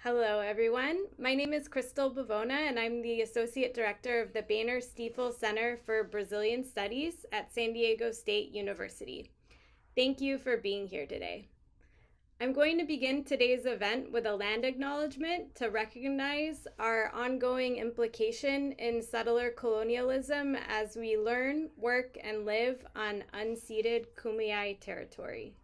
Hello, everyone. My name is Crystal Bavona, and I'm the Associate Director of the Boehner Stiefel Center for Brazilian Studies at San Diego State University. Thank you for being here today. I'm going to begin today's event with a land acknowledgement to recognize our ongoing implication in settler colonialism as we learn, work, and live on unceded Kumeyaay territory.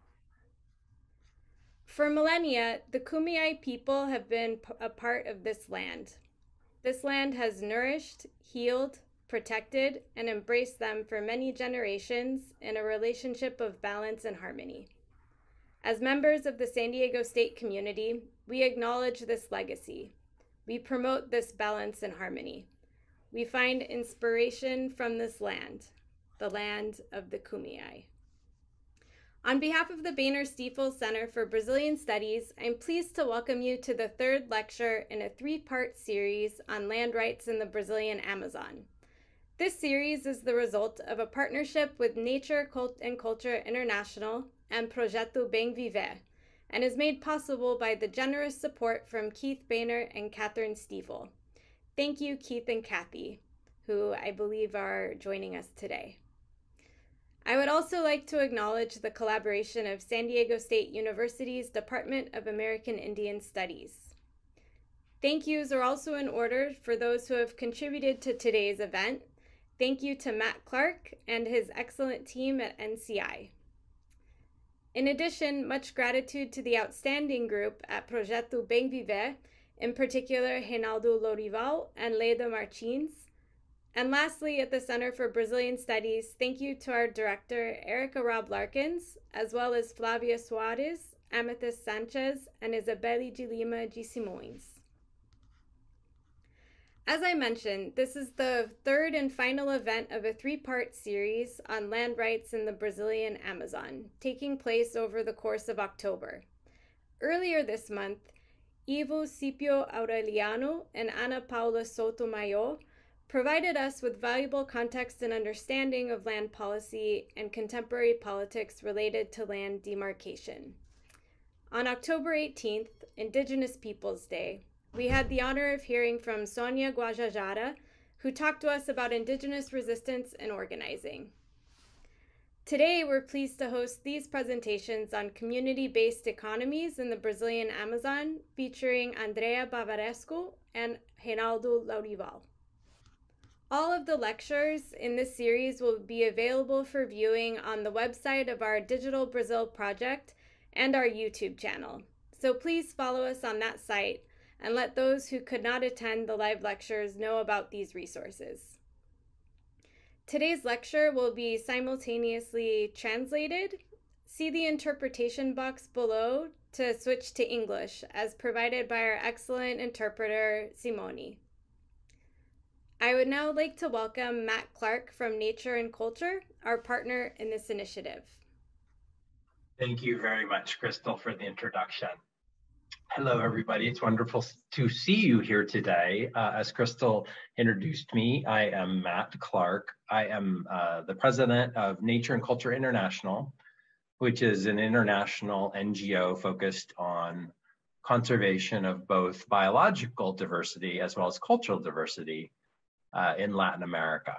For millennia, the Kumeyaay people have been a part of this land. This land has nourished, healed, protected, and embraced them for many generations in a relationship of balance and harmony. As members of the San Diego State community, we acknowledge this legacy. We promote this balance and harmony. We find inspiration from this land, the land of the Kumeyaay. On behalf of the Boehner Stiefel Center for Brazilian Studies, I'm pleased to welcome you to the third lecture in a three-part series on land rights in the Brazilian Amazon. This series is the result of a partnership with Nature and Culture International and Projeto Bem Viver, and is made possible by the generous support from Keith Boehner and Catherine Stiefel. Thank you, Keith and Kathy, who I believe are joining us today. I would also like to acknowledge the collaboration of San Diego State University's Department of American Indian Studies. Thank yous are also in order for those who have contributed to today's event. Thank you to Matt Clark and his excellent team at NCI. In addition, much gratitude to the outstanding group at Projeto Bem Viver, in particular Reinaldo Lorival and Leda Martins. And lastly, at the Center for Brazilian Studies, thank you to our director, Erica Robb Larkins, as well as Flavia Soares, Amethyst Sanchez, and Isabelle de Lima de Simões. As I mentioned, this is the third and final event of a three-part series on land rights in the Brazilian Amazon, taking place over the course of October. Earlier this month, Ivo Scipio Aureliano and Ana Paula Sotomayor provided us with valuable context and understanding of land policy and contemporary politics related to land demarcation. On October 18th, Indigenous Peoples Day, we had the honor of hearing from Sonia Guajajara, who talked to us about Indigenous resistance and organizing. Today, we're pleased to host these presentations on community-based economies in the Brazilian Amazon, featuring Andrea Bavaresco and Reinaldo Lorival. All of the lectures in this series will be available for viewing on the website of our Digital Brazil project and our YouTube channel. So please follow us on that site and let those who could not attend the live lectures know about these resources. Today's lecture will be simultaneously translated. See the interpretation box below to switch to English, as provided by our excellent interpreter, Simone. I would now like to welcome Matt Clark from Nature and Culture, our partner in this initiative. Thank you very much, Crystal, for the introduction. Hello, everybody. It's wonderful to see you here today. As Crystal introduced me, I am Matt Clark. I am the president of Nature and Culture International, which is an international NGO focused on conservation of both biological diversity as well as cultural diversity in Latin America.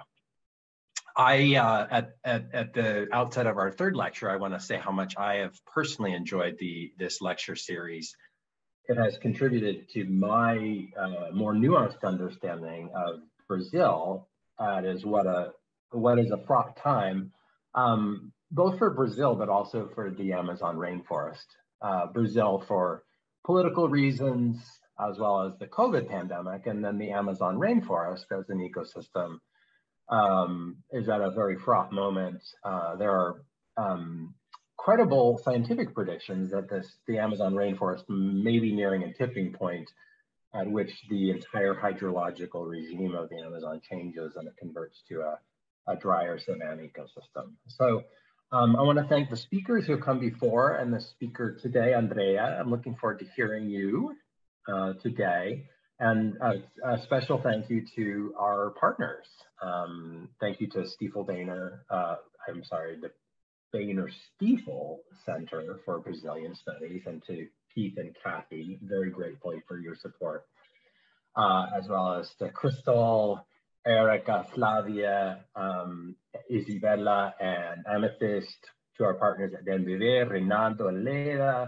At the outset of our third lecture, I want to say how much I have personally enjoyed this lecture series. It has contributed to my more nuanced understanding of Brazil. What is a fraught time, both for Brazil, but also for the Amazon rainforest. Brazil for political reasons, as well as the COVID pandemic, and then the Amazon rainforest as an ecosystem is at a very fraught moment. There are credible scientific predictions that the Amazon rainforest may be nearing a tipping point at which the entire hydrological regime of the Amazon changes and it converts to a drier savanna ecosystem. So I want to thank the speakers who have come before and the speaker today, Andrea. I'm looking forward to hearing you today. And a special thank you to our partners. Thank you to Stiefel Boehner, the Boehner Stiefel Center for Brazilian Studies, and to Keith and Kathy, very grateful for your support, as well as to Crystal, Erica, Flavia, Isabella, and Amethyst, to our partners at Denver, Renato, Leda.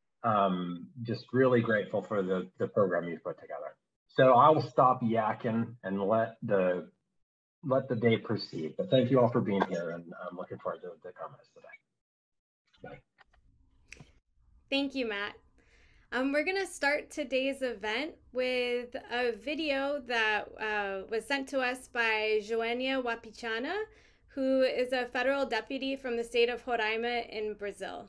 Just really grateful for the program you've put together. So I will stop yakking and let the day proceed. But thank you all for being here, and I'm looking forward to the comments today. Bye. Thank you, Matt. We're going to start today's event with a video that was sent to us by Joênia Wapichana, who is a federal deputy from the state of Roraima in Brazil.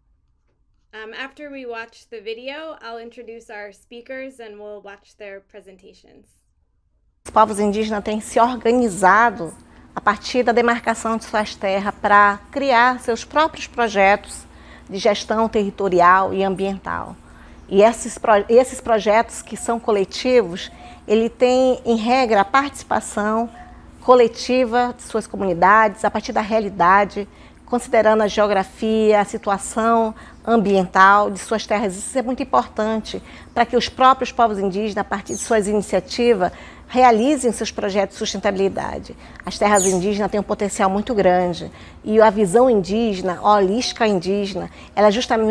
After we watch the video, I'll introduce our speakers and we'll watch their presentations. Os povos indígenas têm se organizado a partir da demarcação de suas terras para criar seus próprios projetos de gestão territorial e ambiental. E esses projetos que são coletivos, ele tem, em regra, a participação coletiva de suas comunidades, a partir da realidade, considerando a geografia, a situação ambiental de suas terras. Isso é muito importante para que os próprios povos indígenas, a partir de suas iniciativas, realizem seus projetos de sustentabilidade. As terras indígenas têm um potencial muito grande e a visão indígena, a holística indígena, ela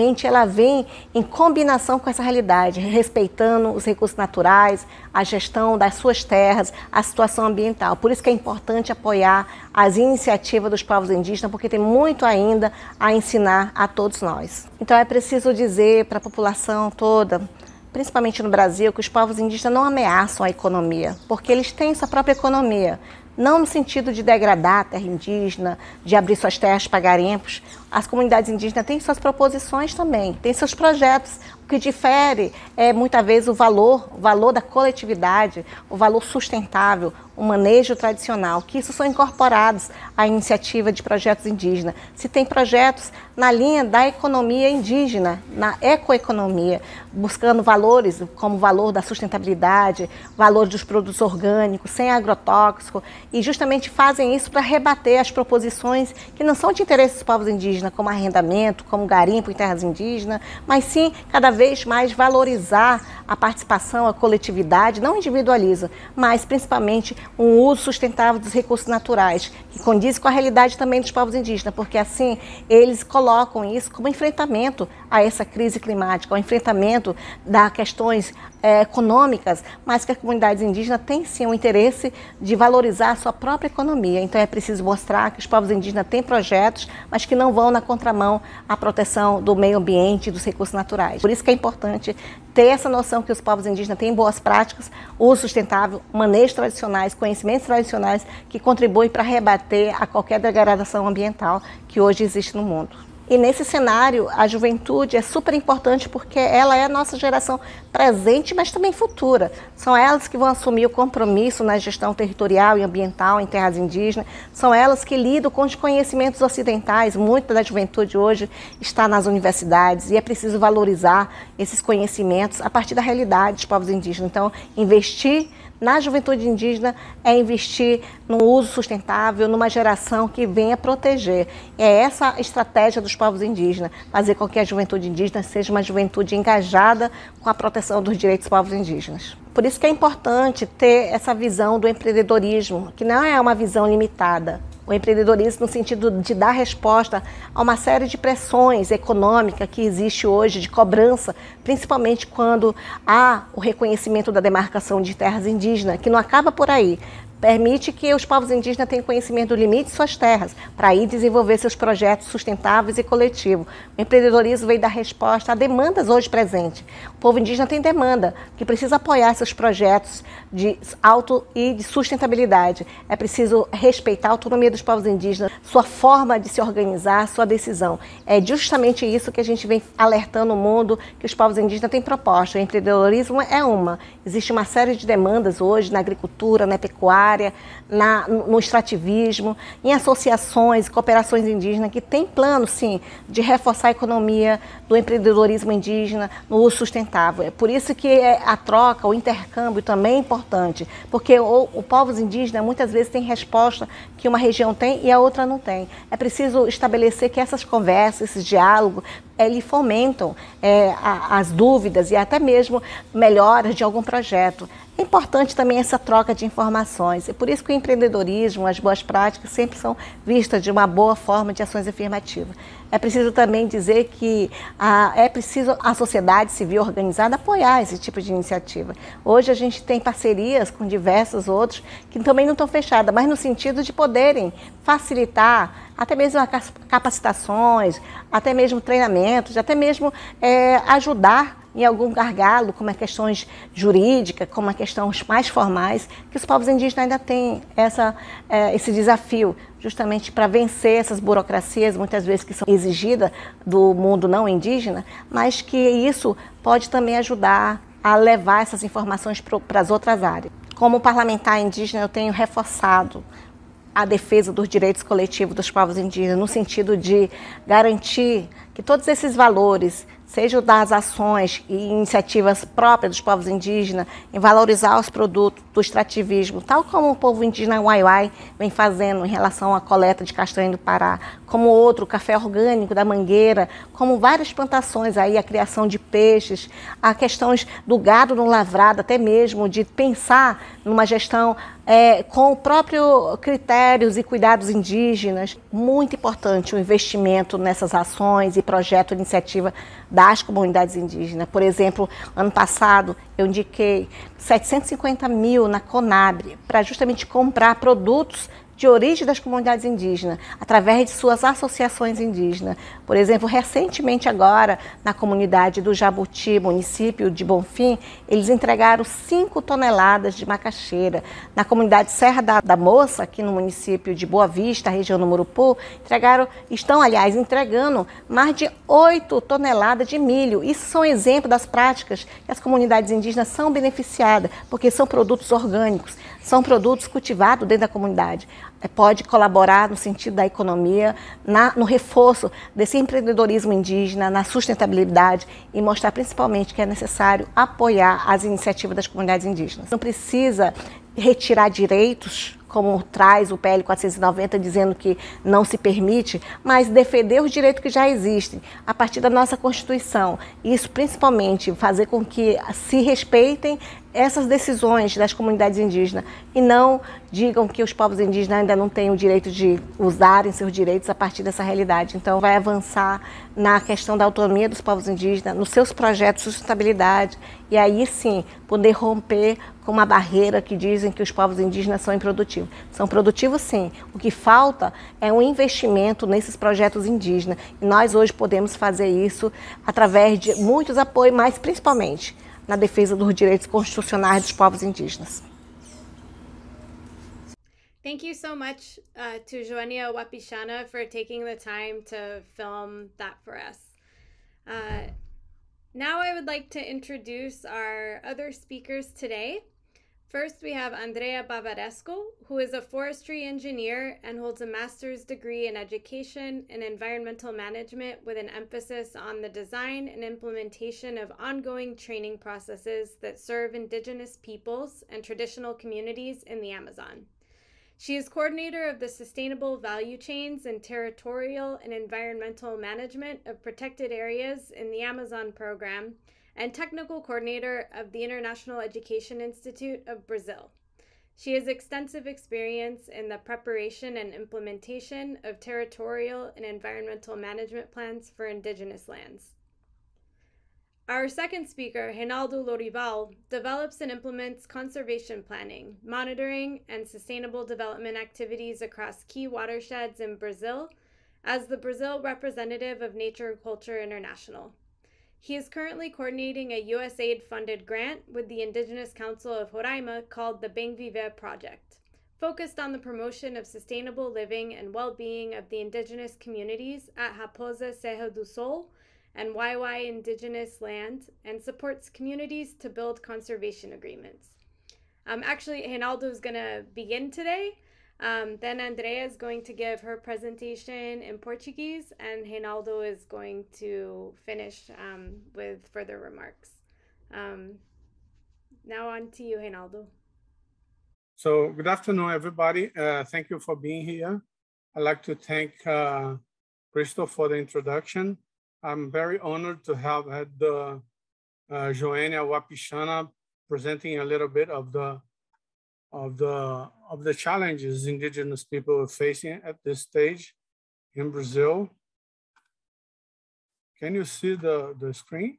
vem em combinação com essa realidade, respeitando os recursos naturais, a gestão das suas terras, a situação ambiental. Por isso que é importante apoiar as iniciativas dos povos indígenas, porque tem muito ainda a ensinar a todos nós. Então é preciso dizer para a população toda, principalmente no Brasil, que os povos indígenas não ameaçam a economia, porque eles têm sua própria economia. Não no sentido de degradar a terra indígena, de abrir suas terras para garimpos. As comunidades indígenas têm suas proposições também, têm seus projetos. O que difere é, muitas vezes, o valor da coletividade, o valor sustentável, o manejo tradicional, que isso são incorporados à iniciativa de projetos indígenas. Se tem projetos na linha da economia indígena, na ecoeconomia, buscando valores como o valor da sustentabilidade, valor dos produtos orgânicos, sem agrotóxico, e justamente fazem isso para rebater as proposições que não são de interesse dos povos indígenas, como arrendamento, como garimpo em terras indígenas, mas sim cada vez mais valorizar a participação, a coletividade, não individualiza, mas principalmente um uso sustentável dos recursos naturais, que condiz com a realidade também dos povos indígenas, porque assim eles colocam isso como enfrentamento a essa crise climática, o enfrentamento das questões econômicas, mas que as comunidades indígenas têm sim o interesse de valorizar a sua própria economia. Então é preciso mostrar que os povos indígenas têm projetos, mas que não vão na contramão à proteção do meio ambiente e dos recursos naturais. Por isso que é importante ter essa noção que os povos indígenas têm boas práticas, uso sustentável, manejos tradicionais, conhecimentos tradicionais que contribuem para rebater a qualquer degradação ambiental que hoje existe no mundo. E nesse cenário, a juventude é super importante porque ela é a nossa geração presente, mas também futura. São elas que vão assumir o compromisso na gestão territorial e ambiental em terras indígenas. São elas que lidam com os conhecimentos ocidentais. Muita da juventude hoje está nas universidades e é preciso valorizar esses conhecimentos a partir da realidade dos povos indígenas. Então, investir na juventude indígena é investir no uso sustentável, numa geração que venha proteger. É essa a estratégia dos povos indígenas, fazer com que a juventude indígena seja uma juventude engajada com a proteção dos direitos dos povos indígenas. Por isso que é importante ter essa visão do empreendedorismo, que não é uma visão limitada. O empreendedorismo no sentido de dar resposta a uma série de pressões econômicas que existe hoje, de cobrança, principalmente quando há o reconhecimento da demarcação de terras indígenas, que não acaba por aí. Permite que os povos indígenas tenham conhecimento do limite de suas terras, para aí desenvolver seus projetos sustentáveis e coletivos. O empreendedorismo veio dar resposta a demandas hoje presentes. O povo indígena tem demanda, que precisa apoiar seus projetos de auto e de sustentabilidade. É preciso respeitar a autonomia dos povos indígenas, sua forma de se organizar, sua decisão. É justamente isso que a gente vem alertando o mundo, que os povos indígenas têm proposta. O empreendedorismo é uma. Existe uma série de demandas hoje na agricultura, na pecuária, no extrativismo, em associações, cooperações indígenas que têm plano, sim, de reforçar a economia do empreendedorismo indígena no uso sustentável. É por isso que a troca, o intercâmbio também é importante, porque o povos indígenas muitas vezes tem resposta que uma região tem e a outra não tem. É preciso estabelecer que essas conversas, esses diálogos, eles fomentam as dúvidas e até mesmo melhoras de algum projeto. É importante também essa troca de informações. É por isso que o empreendedorismo, as boas práticas sempre são vistas de uma boa forma de ações afirmativas. É preciso também dizer que é preciso a sociedade civil organizada apoiar esse tipo de iniciativa. Hoje a gente tem parcerias com diversos outros que também não estão fechadas, mas no sentido de poderem facilitar até mesmo capacitações, até mesmo treinamentos, até mesmo ajudar em algum gargalo, como questões jurídicas, como questões mais formais, que os povos indígenas ainda têm esse desafio, justamente para vencer essas burocracias, muitas vezes que são exigidas do mundo não indígena, mas que isso pode também ajudar a levar essas informações para as outras áreas. Como parlamentar indígena, eu tenho reforçado a defesa dos direitos coletivos dos povos indígenas, no sentido de garantir que todos esses valores, sejam das ações e iniciativas próprias dos povos indígenas, em valorizar os produtos do extrativismo, tal como o povo indígena Waiwai vem fazendo em relação à coleta de castanha do Pará, como outro, o café orgânico da Mangueira, como várias plantações aí, a criação de peixes, a questões do gado no lavrado, até mesmo de pensar numa gestão com o próprio critérios e cuidados indígenas. Muito importante o investimento nessas ações e projeto, iniciativa das comunidades indígenas. Por exemplo, ano passado eu indiquei 750 mil na Conabre para justamente comprar produtos de origem das comunidades indígenas, através de suas associações indígenas. Por exemplo, recentemente agora, na comunidade do Jabuti, município de Bonfim, eles entregaram 5 toneladas de macaxeira. Na comunidade Serra da Moça, aqui no município de Boa Vista, região do Murupu, estão, aliás, entregando mais de 8 toneladas de milho. Isso são exemplos das práticas que as comunidades indígenas são beneficiadas, porque são produtos orgânicos, são produtos cultivados dentro da comunidade. Pode colaborar no sentido da economia, no reforço desse empreendedorismo indígena, na sustentabilidade e mostrar principalmente que é necessário apoiar as iniciativas das comunidades indígenas. Não precisa retirar direitos, como traz o PL 490, dizendo que não se permite, mas defender os direitos que já existem, a partir da nossa Constituição. Isso, principalmente, fazer com que se respeitem essas decisões das comunidades indígenas e não digam que os povos indígenas ainda não têm o direito de usarem seus direitos a partir dessa realidade. Então, vai avançar na questão da autonomia dos povos indígenas, nos seus projetos de sustentabilidade e aí sim poder romper com uma barreira que dizem que os povos indígenas são improdutivos. São produtivos sim. O que falta é um investimento nesses projetos indígenas e nós hoje podemos fazer isso através de muitos apoios, mas principalmente na defesa dos direitos constitucionais dos povos indígenas. Thank you so much to Joania Wapichana for taking the time to film that for us. Now I would like to introduce our other speakers today. First, we have Andrea Bavarescu, who is a forestry engineer and holds a master's degree in education and environmental management with an emphasis on the design and implementation of ongoing training processes that serve Indigenous peoples and traditional communities in the Amazon. She is coordinator of the Sustainable Value Chains and Territorial and Environmental Management of Protected Areas in the Amazon Program and technical coordinator of the International Education Institute of Brazil. She has extensive experience in the preparation and implementation of territorial and environmental management plans for Indigenous lands. Our second speaker, Reinaldo Lorival, develops and implements conservation planning, monitoring, and sustainable development activities across key watersheds in Brazil as the Brazil representative of Nature and Culture International. He is currently coordinating a USAID-funded grant with the Indigenous Council of Roraima called the Bem Viver Project, focused on the promotion of sustainable living and well-being of the indigenous communities at Raposa Serra do Sol and Waiwai Indigenous Land, and supports communities to build conservation agreements. Actually, Reinaldo is going to begin today. Then Andrea is going to give her presentation in Portuguese, and Reinaldo is going to finish with further remarks. Now on to you, Reinaldo. So good afternoon, everybody. Thank you for being here. I'd like to thank Crystal for the introduction. I'm very honored to have had the Joênia Wapichana presenting a little bit of the challenges indigenous people are facing at this stage in Brazil. Can you see the screen?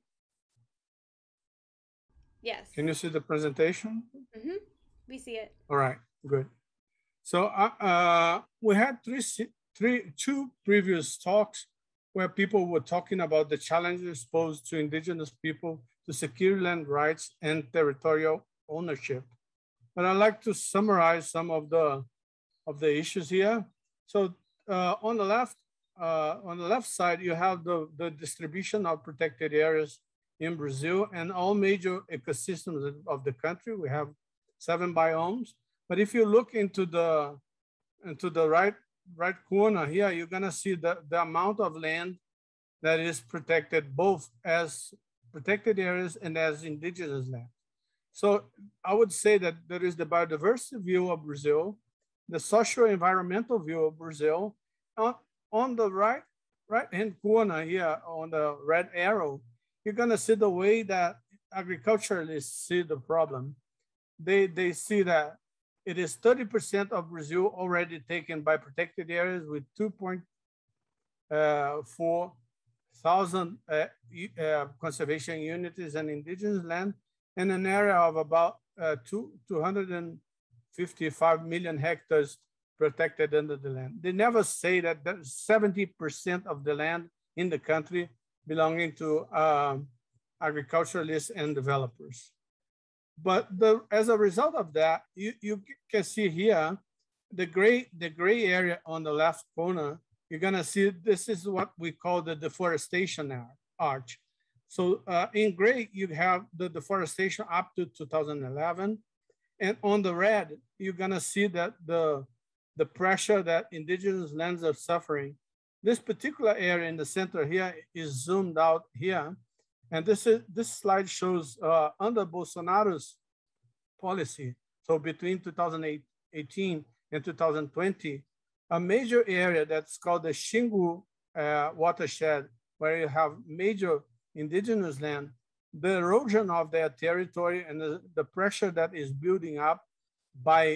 Yes. Can you see the presentation? Mm-hmm. We see it. All right, good. So we had two previous talks where people were talking about the challenges posed to indigenous people to secure land rights and territorial ownership. But I'd like to summarize some of the issues here. So on the left side, you have the distribution of protected areas in Brazil and all major ecosystems of the country. We have 7 biomes. But if you look into the right corner here, you're gonna see the amount of land that is protected both as protected areas and as indigenous land. So I would say that there is the biodiversity view of Brazil, the socio-environmental view of Brazil. On the right-hand corner here, on the red arrow, you're gonna see the way that agriculturalists see the problem. They see that it is 30% of Brazil already taken by protected areas with 2.4 thousand conservation units and indigenous land, and an area of about 255 million hectares protected under the land. They never say that 70% of the land in the country belonging to agriculturalists and developers. But as a result of that, you can see here, the gray area on the left corner, you're gonna see this is what we call the deforestation arch. So in gray, you have the deforestation up to 2011. And on the red, you're gonna see that the pressure that indigenous lands are suffering. This particular area in the center here is zoomed out here. And this slide shows under Bolsonaro's policy, so between 2018 and 2020, a major area that's called the Xingu watershed, where you have major indigenous land, the erosion of their territory and the pressure that is building up by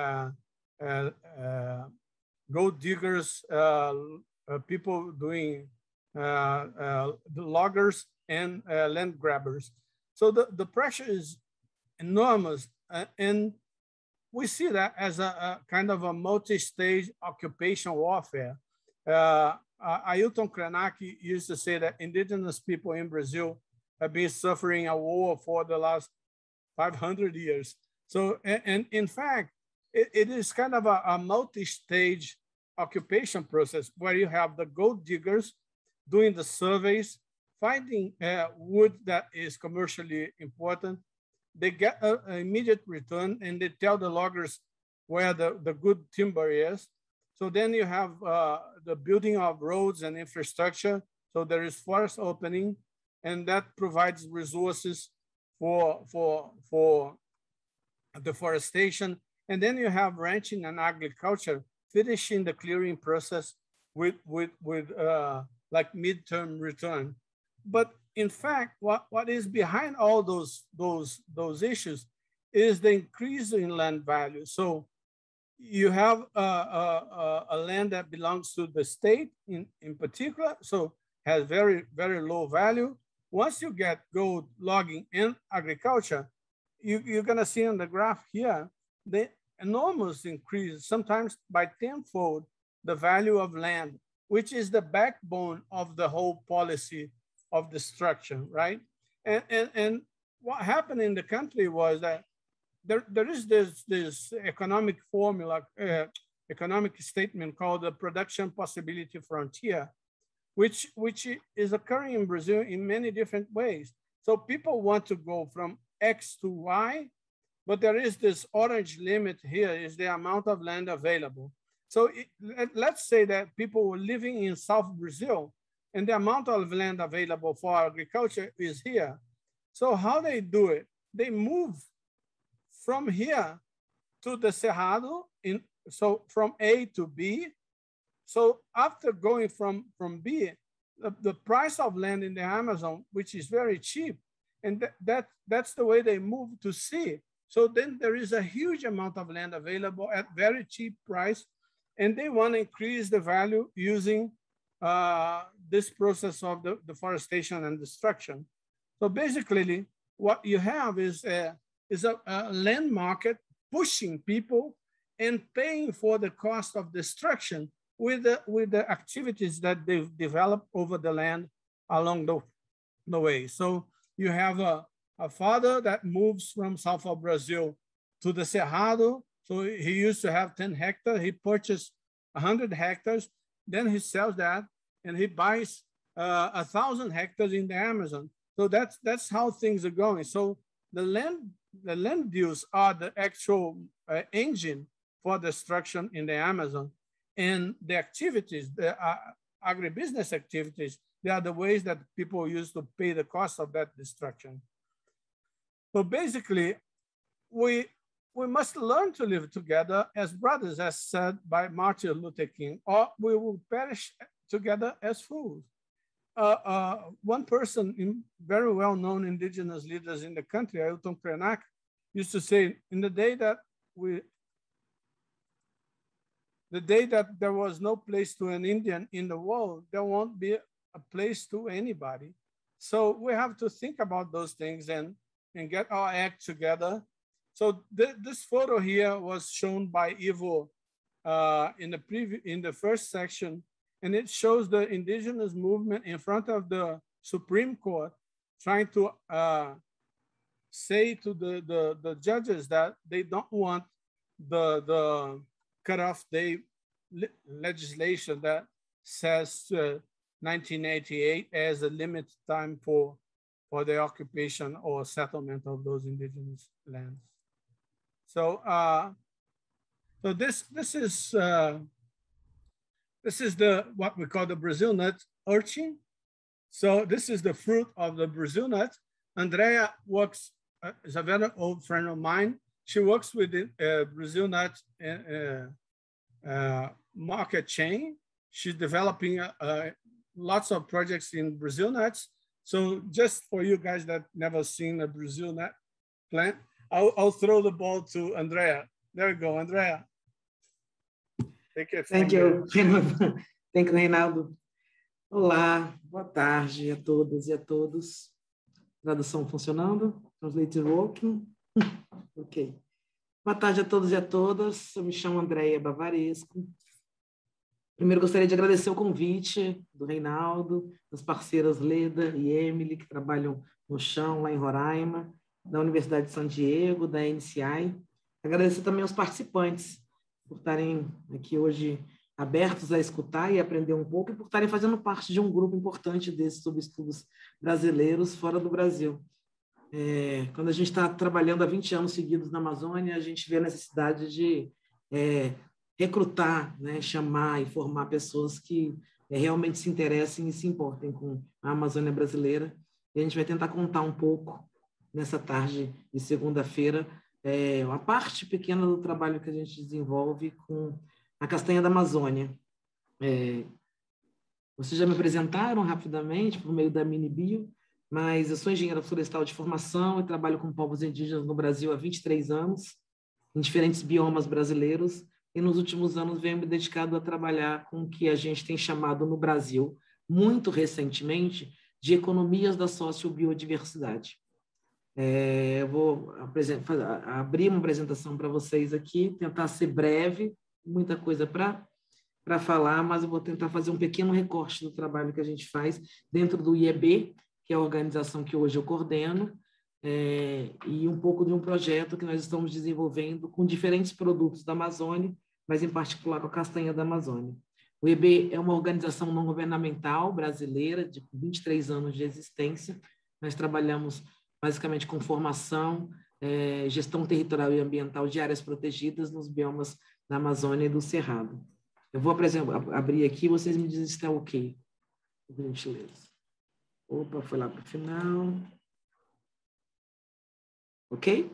gold diggers, people doing the loggers and land grabbers. So the pressure is enormous, and we see that as a kind of a multi-stage occupation warfare. Ailton Krenak used to say that indigenous people in Brazil have been suffering a war for the last 500 years. So, and in fact, it is kind of a multi-stage occupation process where you have the gold diggers doing the surveys, finding wood that is commercially important. They get an immediate return and they tell the loggers where the good timber is. So then you have the building of roads and infrastructure. So there is forest opening, and that provides resources for deforestation. And then you have ranching and agriculture finishing the clearing process with like midterm return. But in fact, what is behind all those issues is the increase in land value. So you have a land that belongs to the state in particular, so has very, very low value. Once you get gold, logging, and agriculture, you're gonna see on the graph here, the enormous increase, sometimes by tenfold, the value of land, which is the backbone of the whole policy of destruction, right? And what happened in the country was that there is this economic formula, economic statement called the production possibility frontier, which is occurring in Brazil in many different ways. So people want to go from X to Y, but there is this orange limit here is the amount of land available. So let's say that people were living in South Brazil and the amount of land available for agriculture is here. So how they do it? They move from here to the Cerrado, so from A to B. So after going from B, the price of land in the Amazon, which is very cheap, and that's the way they move to C. So then there is a huge amount of land available at very cheap price, and they want to increase the value using this process of the deforestation and destruction. So basically, what you have is a land market pushing people and paying for the cost of destruction with the activities that they've developed over the land along the way. So you have a father that moves from south of Brazil to the Cerrado. So he used to have 10 hectares. He purchased 100 hectares. Then he sells that and he buys 1,000 hectares in the Amazon. So that's how things are going. So the land deals are the actual engine for destruction in the Amazon. And the activities, the agribusiness activities, they are the ways that people use to pay the cost of that destruction. So basically, we must learn to live together as brothers, as said by Martin Luther King, or we will perish together as fools. One person, very well-known indigenous leaders in the country, Ailton Krenak, used to say, in the day that there was no place to an Indian in the world, there won't be a place to anybody. So we have to think about those things and get our act together. So this photo here was shown by Ivo in the first section, and it shows the indigenous movement in front of the Supreme Court trying to say to the judges that they don't want the cutoff day legislation that says 1988 as a limit time for the occupation or settlement of those indigenous lands. So, so this is what we call the Brazil nut urchin. So this is the fruit of the Brazil nut. Andrea works, is a very old friend of mine. She works with the Brazil nut market chain. She's developing lots of projects in Brazil nuts. So just for you guys that never seen a Brazil nut plant, I'll throw the ball to Andrea. There we go, Andrea. Take it. Thank you. Thank you, Reinaldo. Olá, boa tarde a todas e a todos. Tradução funcionando? Translator working? Ok. Boa tarde a todos e a todas. Eu me chamo Andrea Bavaresco. Primeiro, gostaria de agradecer o convite do Reinaldo, das parceiras Leda e Emily, que trabalham no chão, lá em Roraima, da Universidade de San Diego, da NCI. Agradecer também aos participantes por estarem aqui hoje abertos a escutar e aprender um pouco, e por estarem fazendo parte de um grupo importante desses sobre estudos brasileiros fora do Brasil. Quando a gente está trabalhando há 20 anos seguidos na Amazônia, a gente vê a necessidade de recrutar, né, chamar e formar pessoas que realmente se interessem e se importem com a Amazônia brasileira. E a gente vai tentar contar um pouco, nessa tarde de segunda-feira, uma parte pequena do trabalho que a gente desenvolve com a castanha da Amazônia. Vocês já me apresentaram rapidamente por meio da mini-bio, mas eu sou engenheira florestal de formação e trabalho com povos indígenas no Brasil há 23 anos, em diferentes biomas brasileiros, e nos últimos anos venho me dedicado a trabalhar com o que a gente tem chamado no Brasil, muito recentemente, de economias da sociobiodiversidade. Eu vou abrir uma apresentação para vocês aqui, tentar ser breve, muita coisa para falar, mas eu vou tentar fazer um pequeno recorte do trabalho que a gente faz dentro do IEB, que é a organização que hoje eu coordeno, e um pouco de um projeto que nós estamos desenvolvendo com diferentes produtos da Amazônia, mas em particular com a castanha da Amazônia. O IEB é uma organização não governamental brasileira de 23 anos de existência. Nós trabalhamos basicamente com formação gestão territorial e ambiental de áreas protegidas nos biomas da Amazônia e do Cerrado. Eu vou abrir aqui, vocês me dizem se está ok, por gentileza. Opa, foi lá para o final. Ok?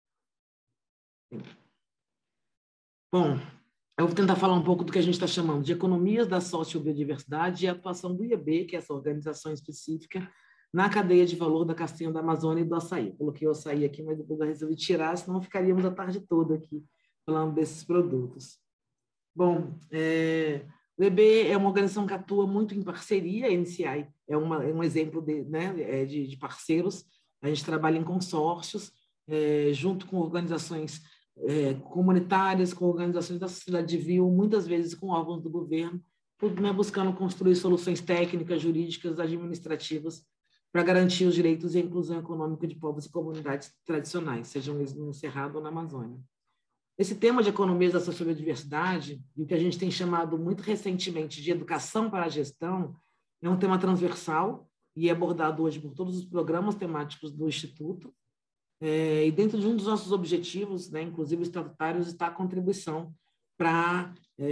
Bom, eu vou tentar falar um pouco do que a gente está chamando de economias da sociobiodiversidade e a atuação do IEB, que é essa organização específica, na cadeia de valor da castanha da Amazônia e do açaí. Eu coloquei o açaí aqui, mas depois eu resolvi tirar, senão ficaríamos a tarde toda aqui falando desses produtos. Bom, o IEB é uma organização que atua muito em parceria, a NCI é um exemplo de parceiros, a gente trabalha em consórcios, junto com organizações comunitárias, com organizações da sociedade civil, muitas vezes com órgãos do governo, buscando construir soluções técnicas, jurídicas, administrativas, para garantir os direitos e a inclusão econômica de povos e comunidades tradicionais, sejam eles no Cerrado ou na Amazônia. Esse tema de economias da sociobiodiversidade, e o que a gente tem chamado muito recentemente de educação para a gestão, é um tema transversal e é abordado hoje por todos os programas temáticos do Instituto. E dentro de um dos nossos objetivos, inclusive estatutários, está a contribuição para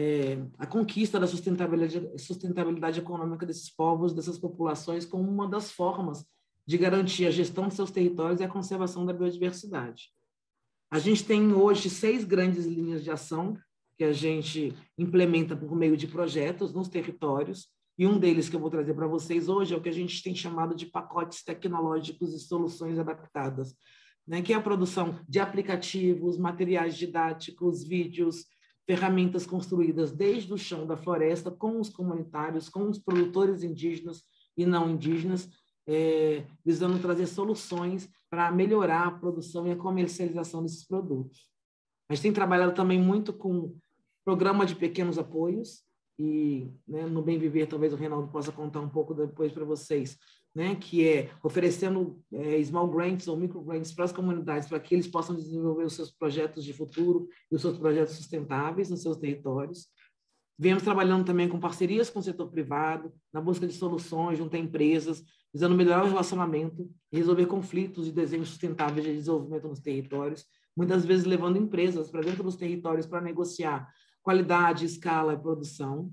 a conquista da sustentabilidade econômica desses povos, dessas populações, como uma das formas de garantir a gestão de seus territórios e a conservação da biodiversidade. A gente tem hoje 6 grandes linhas de ação que a gente implementa por meio de projetos nos territórios, e um deles que eu vou trazer para vocês hoje é o que a gente tem chamado de pacotes tecnológicos e soluções adaptadas, que é a produção de aplicativos, materiais didáticos, vídeos, ferramentas construídas desde o chão da floresta, com os comunitários, com os produtores indígenas e não indígenas, visando trazer soluções para melhorar a produção e a comercialização desses produtos. A gente tem trabalhado também muito com programa de pequenos apoios, e no Bem Viver, talvez o Reinaldo possa contar um pouco depois para vocês, que é oferecendo small grants ou micro grants para as comunidades, para que eles possam desenvolver os seus projetos de futuro e os seus projetos sustentáveis nos seus territórios. Viemos trabalhando também com parcerias com o setor privado, na busca de soluções junto a empresas, visando melhorar o relacionamento e resolver conflitos de desenho sustentável de desenvolvimento nos territórios, muitas vezes levando empresas para dentro dos territórios para negociar qualidade, escala e produção.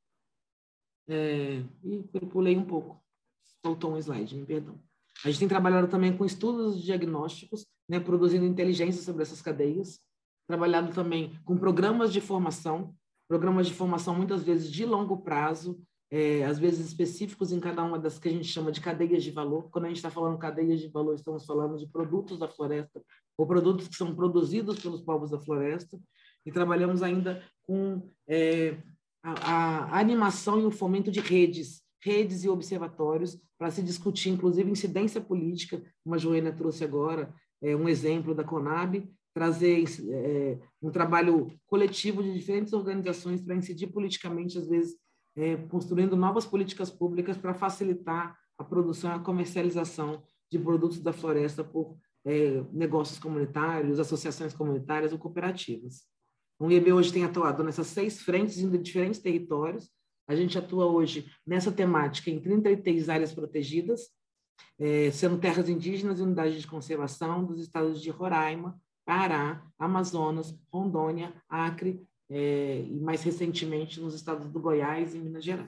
E eu pulei um pouco. Faltou um slide, me perdão. A gente tem trabalhado também com estudos diagnósticos, produzindo inteligência sobre essas cadeias, trabalhado também com programas de formação muitas vezes de longo prazo, às vezes específicos em cada uma das que a gente chama de cadeias de valor. Quando a gente está falando cadeias de valor, estamos falando de produtos da floresta ou produtos que são produzidos pelos povos da floresta, e trabalhamos ainda com a animação e o fomento de redes e observatórios para se discutir, inclusive, incidência política, como a Joênia trouxe agora, um exemplo da Conab, trazer um trabalho coletivo de diferentes organizações para incidir politicamente, às vezes, construindo novas políticas públicas para facilitar a produção e a comercialização de produtos da floresta por negócios comunitários, associações comunitárias ou cooperativas. O IEB hoje tem atuado nessas 6 frentes em diferentes territórios. A gente atua hoje nessa temática em 33 áreas protegidas, sendo terras indígenas e unidades de conservação dos estados de Roraima, Pará, Amazonas, Rondônia, Acre e, mais recentemente, nos estados do Goiás e Minas Gerais.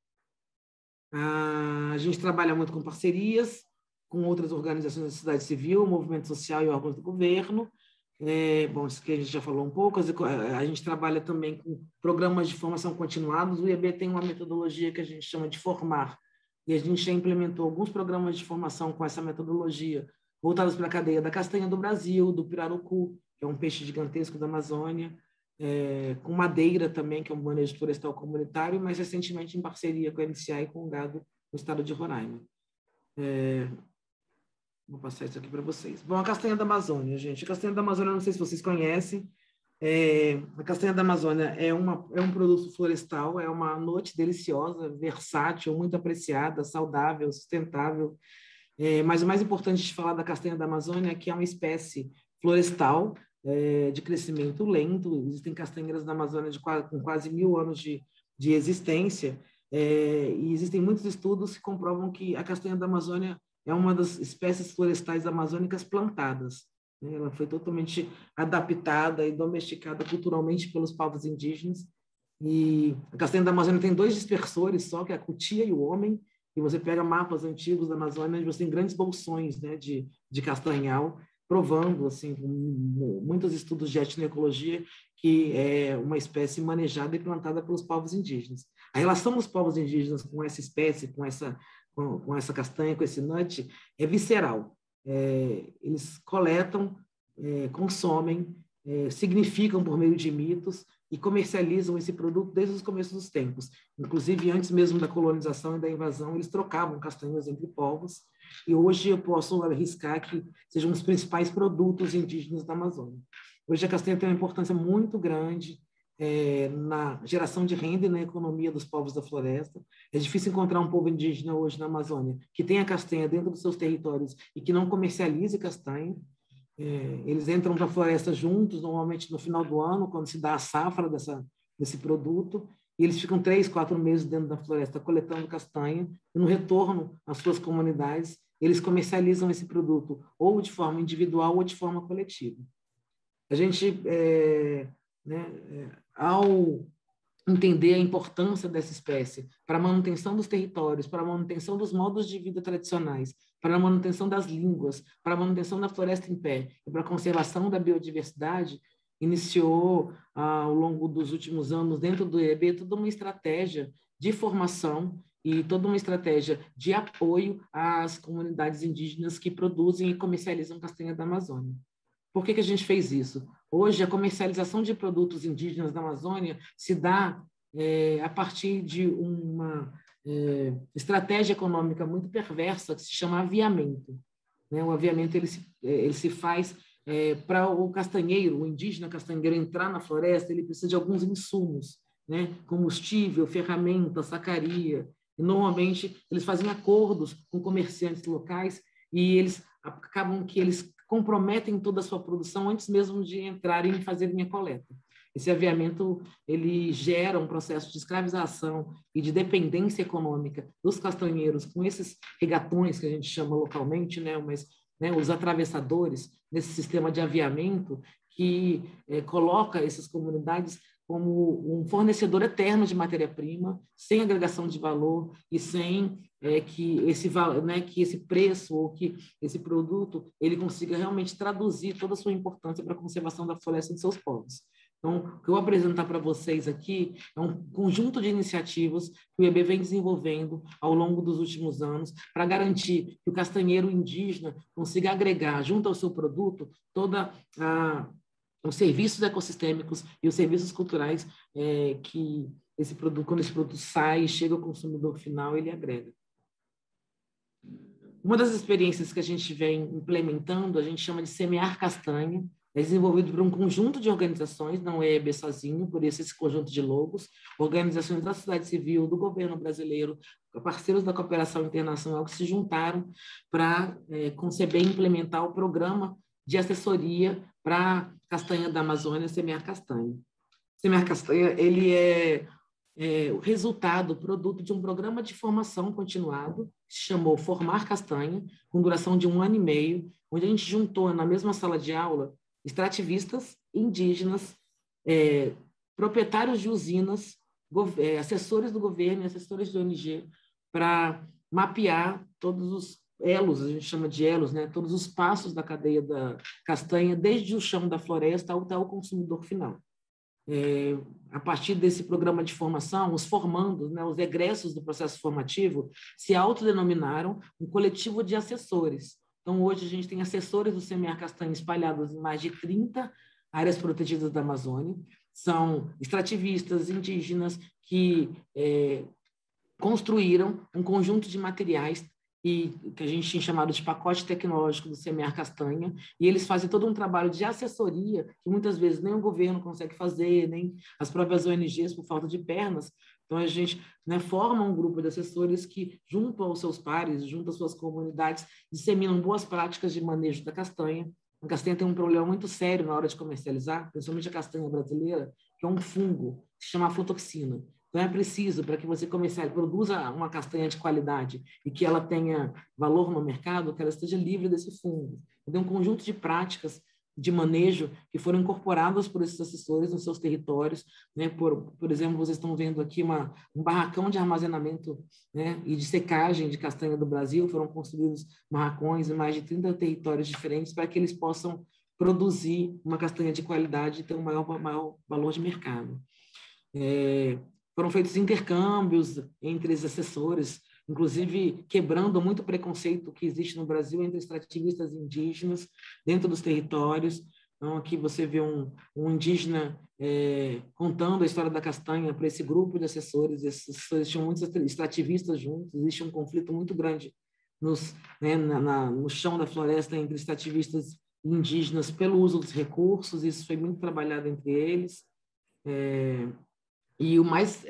A gente trabalha muito com parcerias com outras organizações da sociedade civil, movimento social e órgãos do governo. Bom, isso que a gente já falou um pouco. A gente trabalha também com programas de formação continuados. O IEB tem uma metodologia que a gente chama de formar, e a gente já implementou alguns programas de formação com essa metodologia, voltados para a cadeia da castanha do Brasil, do pirarucu, que é um peixe gigantesco da Amazônia, com madeira também, que é um manejo florestal comunitário, mas recentemente em parceria com a NCI e com o gado no estado de Roraima. Vou passar isso aqui para vocês. Bom, a castanha da Amazônia, gente. A castanha da Amazônia, não sei se vocês conhecem. A castanha da Amazônia é um produto florestal, é uma noite deliciosa, versátil, muito apreciada, saudável, sustentável. Mas o mais importante de falar da castanha da Amazônia é que é uma espécie florestal de crescimento lento. Existem castanheiras da Amazônia com quase 1000 anos de existência, e existem muitos estudos que comprovam que a castanha da Amazônia é uma das espécies florestais amazônicas plantadas. Ela foi totalmente adaptada e domesticada culturalmente pelos povos indígenas. E a castanha da Amazônia tem 2 dispersores só, que é a cutia e o homem. E você pega mapas antigos da Amazônia, onde você tem grandes bolsões, né, de castanhal, provando, assim, com muitos estudos de etnoecologia, que é uma espécie manejada e plantada pelos povos indígenas. A relação dos povos indígenas com essa espécie, com essa castanha, com esse nut, é visceral. Eles coletam, consomem, significam por meio de mitos e comercializam esse produto desde os começos dos tempos. Inclusive, antes mesmo da colonização e da invasão, eles trocavam castanhas entre povos, e hoje eu posso arriscar que sejam os principais produtos indígenas da Amazônia. Hoje a castanha tem uma importância muito grande na geração de renda e na economia dos povos da floresta. É difícil encontrar um povo indígena hoje na Amazônia que tenha castanha dentro dos seus territórios e que não comercialize castanha. Eles entram para a floresta juntos, normalmente no final do ano, quando se dá a safra desse produto, e eles ficam 3, 4 meses dentro da floresta coletando castanha, e no retorno às suas comunidades, eles comercializam esse produto ou de forma individual ou de forma coletiva. A gente, ao entender a importância dessa espécie para a manutenção dos territórios, para a manutenção dos modos de vida tradicionais, para a manutenção das línguas, para a manutenção da floresta em pé e para a conservação da biodiversidade, iniciou, ao longo dos últimos anos, dentro do IEB, toda uma estratégia de formação e toda uma estratégia de apoio às comunidades indígenas que produzem e comercializam castanha da Amazônia. Por que a gente fez isso? Hoje, a comercialização de produtos indígenas da Amazônia se dá a partir de uma estratégia econômica muito perversa que se chama aviamento. O aviamento ele se faz para o castanheiro, o indígena castanheiro entrar na floresta, ele precisa de alguns insumos, combustível, ferramenta, sacaria. E, normalmente, eles fazem acordos com comerciantes locais e eles acabam que eles comprometem toda a sua produção antes mesmo de entrarem e fazerem a coleta. Esse aviamento ele gera um processo de escravização e de dependência econômica dos castanheiros com esses regatões que a gente chama localmente, mas os atravessadores nesse sistema de aviamento que coloca essas comunidades como um fornecedor eterno de matéria-prima, sem agregação de valor e sem que esse preço ou que esse produto ele consiga realmente traduzir toda a sua importância para a conservação da floresta de seus povos. Então, o que eu vou apresentar para vocês aqui é um conjunto de iniciativas que o IEB vem desenvolvendo ao longo dos últimos anos para garantir que o castanheiro indígena consiga agregar, junto ao seu produto, toda os serviços ecossistêmicos e os serviços culturais que esse produto, quando esse produto sai e chega ao consumidor final, ele agrega. Uma das experiências que a gente vem implementando, a gente chama de semear castanha, é desenvolvido por um conjunto de organizações, não é IEB sozinho, por isso esse conjunto de logos, organizações da sociedade civil, do governo brasileiro, parceiros da cooperação internacional que se juntaram para conceber e implementar o programa de assessoria para castanha da Amazônia, Semear Castanha. Semear Castanha ele é o resultado, produto de um programa de formação continuado, que se chamou Formar Castanha, com duração de 1 ano e meio, onde a gente juntou na mesma sala de aula extrativistas, indígenas, proprietários de usinas, assessores do governo e assessores de ONG, para mapear todos os elos, a gente chama de elos, todos os passos da cadeia da castanha, desde o chão da floresta até o consumidor final. A partir desse programa de formação, os formandos, os egressos do processo formativo, se autodenominaram um coletivo de assessores. Então, hoje, a gente tem assessores do Semear Castanha espalhados em mais de 30 áreas protegidas da Amazônia. São extrativistas, indígenas, que construíram um conjunto de materiais que a gente tinha chamado de pacote tecnológico do Semear Castanha, e eles fazem todo um trabalho de assessoria, que muitas vezes nem o governo consegue fazer, nem as próprias ONGs por falta de pernas. Então, a gente forma um grupo de assessores que, junto aos seus pares, junto às suas comunidades, disseminam boas práticas de manejo da castanha. A castanha tem um problema muito sério na hora de comercializar, principalmente a castanha brasileira, que é um fungo, que se chama aflatoxina. Então, é preciso, para que você produza uma castanha de qualidade e que ela tenha valor no mercado, que ela esteja livre desse fungo. Então, um conjunto de práticas de manejo que foram incorporadas por esses assessores nos seus territórios, né? Por exemplo, vocês estão vendo aqui um barracão de armazenamento, né, e de secagem de castanha do Brasil. Foram construídos barracões em mais de 30 territórios diferentes para que eles possam produzir uma castanha de qualidade e ter um maior valor de mercado. Foram feitos intercâmbios entre os assessores, inclusive quebrando muito o preconceito que existe no Brasil entre extrativistas e indígenas dentro dos territórios. Então, aqui você vê um indígena contando a história da castanha para esse grupo de assessores. Esses assessores tinham muitos extrativistas juntos, existe um conflito muito grande no chão da floresta entre extrativistas e indígenas pelo uso dos recursos. Isso foi muito trabalhado entre eles. E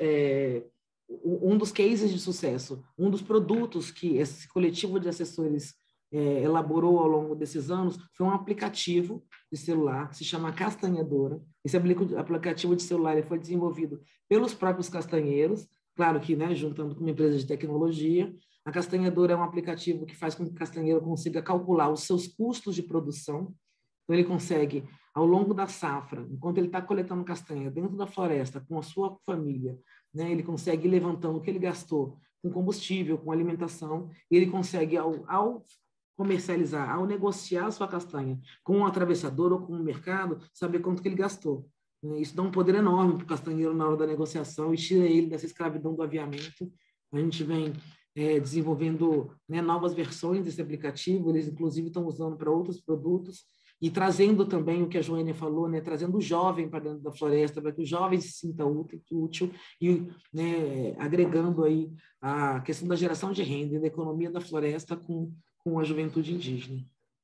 um dos cases de sucesso, um dos produtos que esse coletivo de assessores elaborou ao longo desses anos foi um aplicativo de celular que se chama Castanhadora. Esse aplicativo de celular foi desenvolvido pelos próprios castanheiros, claro que, né, juntando com uma empresa de tecnologia. A Castanhadora é um aplicativo que faz com que o castanheiro consiga calcular os seus custos de produção. Então, ele consegue, ao longo da safra, enquanto ele está coletando castanha dentro da floresta, com a sua família, né, ele consegue ir levantando o que ele gastou com combustível, com alimentação, e ele consegue, ao comercializar, ao negociar a sua castanha com um atravessador ou com um mercado, saber quanto que ele gastou. Isso dá um poder enorme para o castanheiro na hora da negociação e tira ele dessa escravidão do aviamento. A gente vem desenvolvendo, né, novas versões desse aplicativo, eles inclusive estão usando para outros produtos, e trazendo também o que a Joênia falou, né, trazendo o jovem para dentro da floresta, para que o jovem se sinta útil e, né, agregando aí a questão da geração de renda e da economia da floresta com a juventude indígena.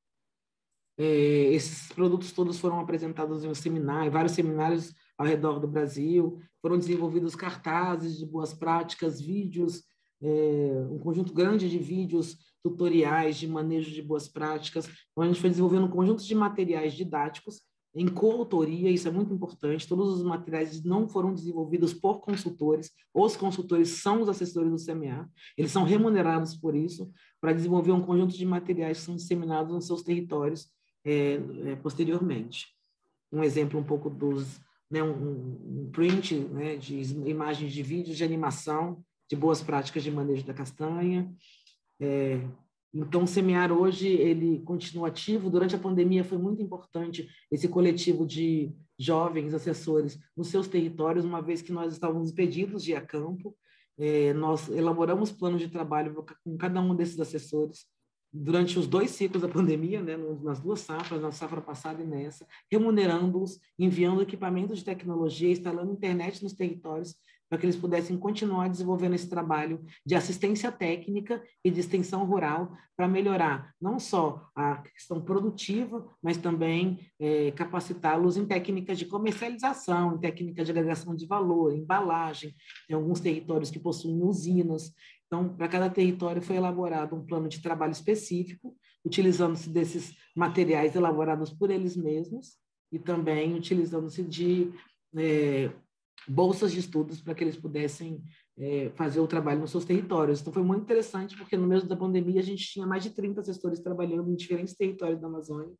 Esses produtos todos foram apresentados em vários seminários ao redor do Brasil, foram desenvolvidos cartazes de boas práticas, vídeos, um conjunto grande de vídeos tutoriais de manejo de boas práticas. Então, a gente foi desenvolvendo um conjunto de materiais didáticos em coautoria, isso é muito importante. Todos os materiais não foram desenvolvidos por consultores, os consultores são os assessores do CMA, eles são remunerados por isso, para desenvolver um conjunto de materiais que são disseminados nos seus territórios posteriormente. Um exemplo um pouco um print, né, de imagens de vídeos de animação, de boas práticas de manejo da castanha. Então, o Semear hoje, ele continua ativo. Durante a pandemia foi muito importante esse coletivo de jovens assessores nos seus territórios, uma vez que nós estávamos impedidos de ir a campo. Nós elaboramos planos de trabalho com cada um desses assessores durante os 2 ciclos da pandemia, né, nas 2 safras, na safra passada e nessa, remunerando-os, enviando equipamentos de tecnologia, instalando internet nos territórios, para que eles pudessem continuar desenvolvendo esse trabalho de assistência técnica e de extensão rural para melhorar não só a questão produtiva, mas também capacitá-los em técnicas de comercialização, em técnicas de agregação de valor, embalagem. Tem alguns territórios que possuem usinas. Então, para cada território foi elaborado um plano de trabalho específico, utilizando-se desses materiais elaborados por eles mesmos e também utilizando-se de bolsas de estudos para que eles pudessem fazer o trabalho nos seus territórios. Então, foi muito interessante, porque no meio da pandemia a gente tinha mais de 30 assessores trabalhando em diferentes territórios da Amazônia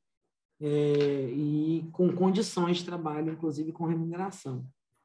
e com condições de trabalho, inclusive com remuneração.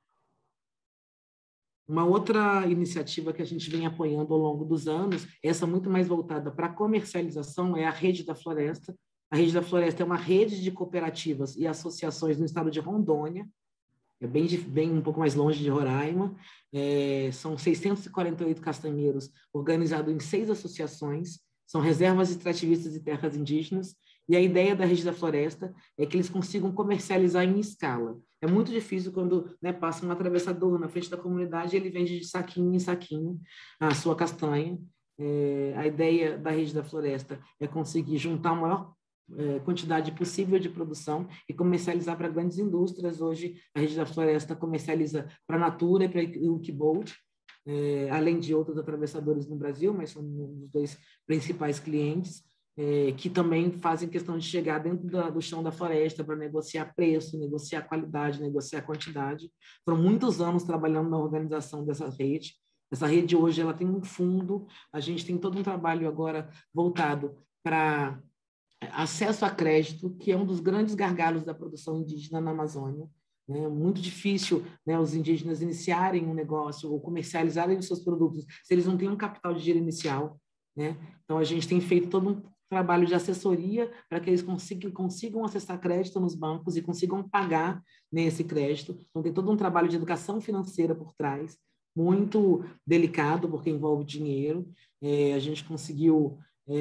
Uma outra iniciativa que a gente vem apoiando ao longo dos anos, essa muito mais voltada para a comercialização, é a Rede da Floresta. A Rede da Floresta é uma rede de cooperativas e associações no estado de Rondônia, bem um pouco mais longe de Roraima. São 648 castanheiros organizados em 6 associações, são reservas extrativistas e terras indígenas, e a ideia da Rede da Floresta é que eles consigam comercializar em escala. É muito difícil quando, né, passa um atravessador na frente da comunidade e ele vende de saquinho em saquinho a sua castanha. A ideia da Rede da Floresta é conseguir juntar a maior quantidade possível de produção e comercializar para grandes indústrias. Hoje, a Rede da Floresta comercializa para a Natura e para a Wikibolt, além de outros atravessadores no Brasil, mas são os 2 principais clientes, que também fazem questão de chegar dentro do chão da floresta para negociar preço, negociar qualidade, negociar quantidade. Foram muitos anos trabalhando na organização dessa rede. Essa rede hoje ela tem um fundo, a gente tem todo um trabalho agora voltado para acesso a crédito, que é um dos grandes gargalos da produção indígena na Amazônia. É muito difícil, né, os indígenas iniciarem um negócio ou comercializarem os seus produtos se eles não têm um capital de giro inicial, né? Então, a gente tem feito todo um trabalho de assessoria para que eles consigam acessar crédito nos bancos e consigam pagar, né, esse crédito. Então, tem todo um trabalho de educação financeira por trás, muito delicado, porque envolve dinheiro. A gente conseguiu...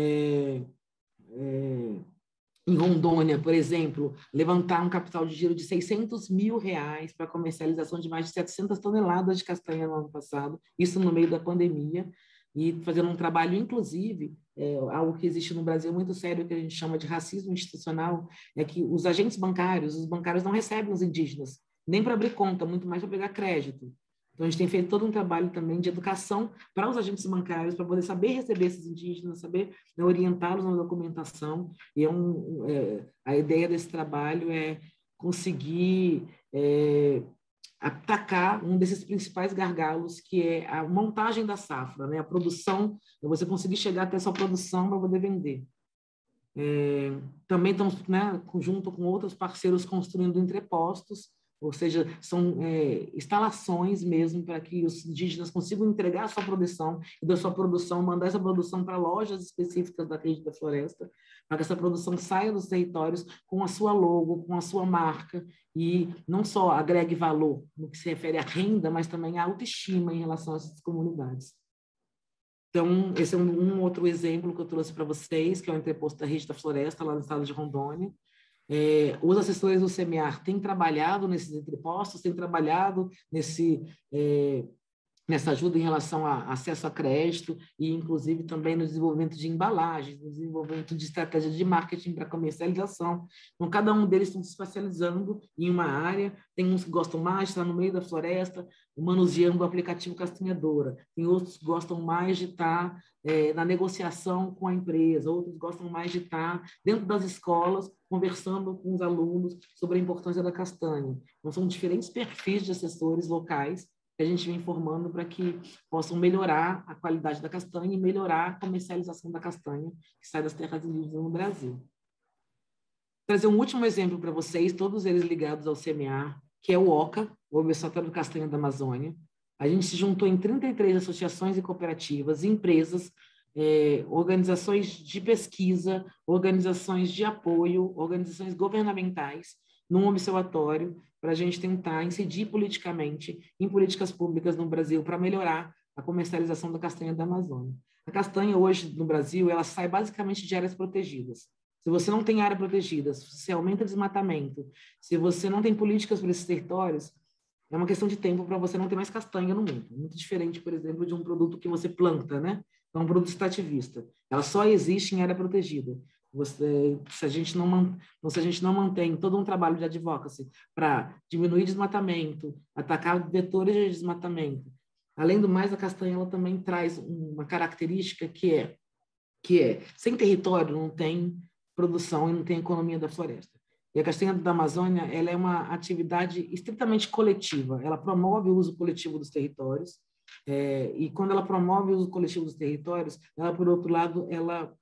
em Rondônia, por exemplo, levantar um capital de giro de R$600 mil para a comercialização de mais de 700 toneladas de castanha no ano passado, isso no meio da pandemia, e fazendo um trabalho, inclusive, algo que existe no Brasil muito sério, que a gente chama de racismo institucional, é que os agentes bancários, os bancários não recebem os indígenas, nem para abrir conta, muito mais para pegar crédito. Então, a gente tem feito todo um trabalho também de educação para os agentes bancários, para poder saber receber esses indígenas, saber, né, orientá-los na documentação. E a ideia desse trabalho é conseguir atacar um desses principais gargalos, que é a montagem da safra, né? A produção, você conseguir chegar até a sua produção para poder vender. Também estamos, né, junto com outros parceiros, construindo entrepostos, ou seja, são instalações mesmo para que os indígenas consigam entregar a sua produção e da sua produção, mandar essa produção para lojas específicas da rede da floresta, para que essa produção saia dos territórios com a sua logo, com a sua marca, e não só agregue valor no que se refere à renda, mas também à autoestima em relação a essas comunidades. Então, esse é um outro exemplo que eu trouxe para vocês, que é o entreposto da rede da floresta, lá no estado de Rondônia. Os assessores do SEMEAR têm trabalhado nesses entrepostos, têm trabalhado nessa ajuda em relação a acesso a crédito e, inclusive, também no desenvolvimento de embalagens, no desenvolvimento de estratégia de marketing para comercialização. Então, cada um deles estão se especializando em uma área. Tem uns que gostam mais de estar no meio da floresta, manuseando o aplicativo Castanhadora. Tem outros que gostam mais de estar na negociação com a empresa. Outros gostam mais de estar dentro das escolas, conversando com os alunos sobre a importância da castanha. Então, são diferentes perfis de assessores locais que a gente vem formando para que possam melhorar a qualidade da castanha e melhorar a comercialização da castanha que sai das terras indígenas no Brasil. Vou trazer um último exemplo para vocês, todos eles ligados ao SEMEAR, que é o OCA, o Observatório de Castanha da Amazônia. A gente se juntou em 33 associações e cooperativas, empresas, organizações de pesquisa, organizações de apoio, organizações governamentais, num observatório, para a gente tentar incidir politicamente em políticas públicas no Brasil para melhorar a comercialização da castanha da Amazônia. A castanha hoje no Brasil, ela sai basicamente de áreas protegidas. Se você não tem área protegida, se você aumenta o desmatamento, se você não tem políticas para esses territórios, é uma questão de tempo para você não ter mais castanha no mundo. Muito diferente, por exemplo, de um produto que você planta, né? É um produto extrativista. Ela só existe em área protegida. Se a gente não mantém todo um trabalho de advocacy para diminuir desmatamento, atacar vetores de desmatamento, além do mais, a castanha ela também traz uma característica que é sem território não tem produção e não tem economia da floresta. E a castanha da Amazônia ela é uma atividade estritamente coletiva. Ela promove o uso coletivo dos territórios. E quando ela promove o uso coletivo dos territórios, ela, por outro lado, ela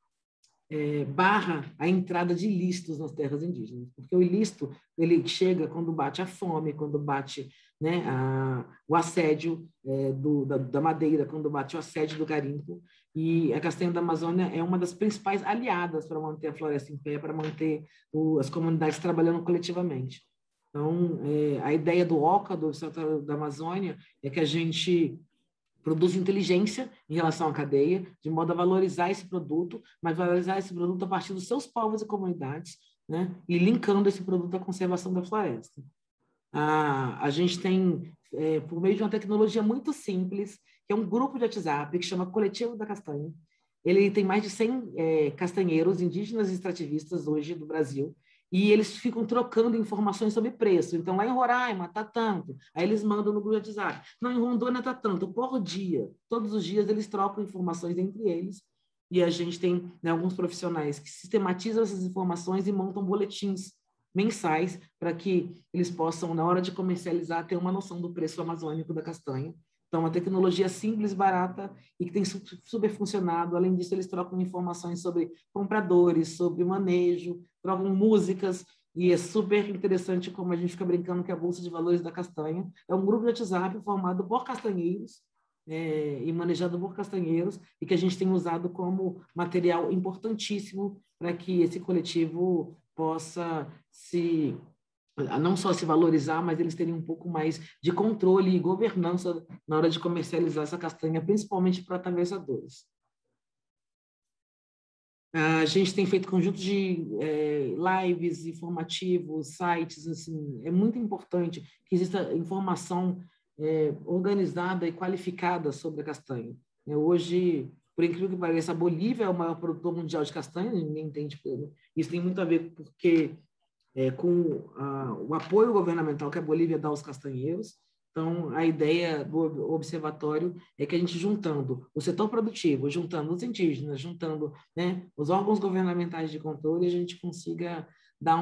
barra a entrada de ilícitos nas terras indígenas, porque o ilícito ele chega quando bate a fome, quando bate, né, o assédio da madeira, quando bate o assédio do garimpo, e a castanha da Amazônia é uma das principais aliadas para manter a floresta em pé, para manter as comunidades trabalhando coletivamente. Então, a ideia do OCA, do Observatório da Amazônia, é que a gente produz inteligência em relação à cadeia, de modo a valorizar esse produto, mas valorizar esse produto a partir dos seus povos e comunidades, né? E linkando esse produto à conservação da floresta. A gente tem, por meio de uma tecnologia muito simples, que é um grupo de WhatsApp que chama Coletivo da Castanha. Ele tem mais de 100 castanheiros indígenas e extrativistas hoje do Brasil, e eles ficam trocando informações sobre preço. Então, lá em Roraima está tanto. Aí eles mandam no grupo de WhatsApp. Não, em Rondônia está tanto. Por dia. Todos os dias eles trocam informações entre eles. E a gente tem, né, alguns profissionais que sistematizam essas informações e montam boletins mensais para que eles possam, na hora de comercializar, ter uma noção do preço amazônico da castanha. Então, uma tecnologia simples, barata e que tem super funcionado. Além disso, eles trocam informações sobre compradores, sobre manejo, trocam músicas, e é super interessante como a gente fica brincando que a Bolsa de Valores da Castanha é um grupo de WhatsApp formado por castanheiros e manejado por castanheiros, e que a gente tem usado como material importantíssimo para que esse coletivo possa não só se valorizar, mas eles terem um pouco mais de controle e governança na hora de comercializar essa castanha, principalmente para atravessadores. A gente tem feito conjuntos de lives informativos, sites, assim, é muito importante que exista informação organizada e qualificada sobre a castanha. Hoje, por incrível que pareça, a Bolívia é o maior produtor mundial de castanha, ninguém entende. Isso tem muito a ver porque com o apoio governamental que a Bolívia dá aos castanheiros. Então, a ideia do observatório é que a gente, juntando o setor produtivo, juntando os indígenas, juntando, né, os órgãos governamentais de controle, a gente consiga dar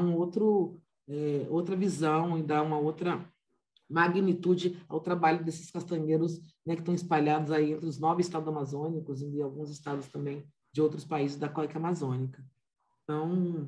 outra visão e dar uma outra magnitude ao trabalho desses castanheiros, né, que estão espalhados aí entre os 9 estados amazônicos e alguns estados também de outros países da costa amazônica. Então,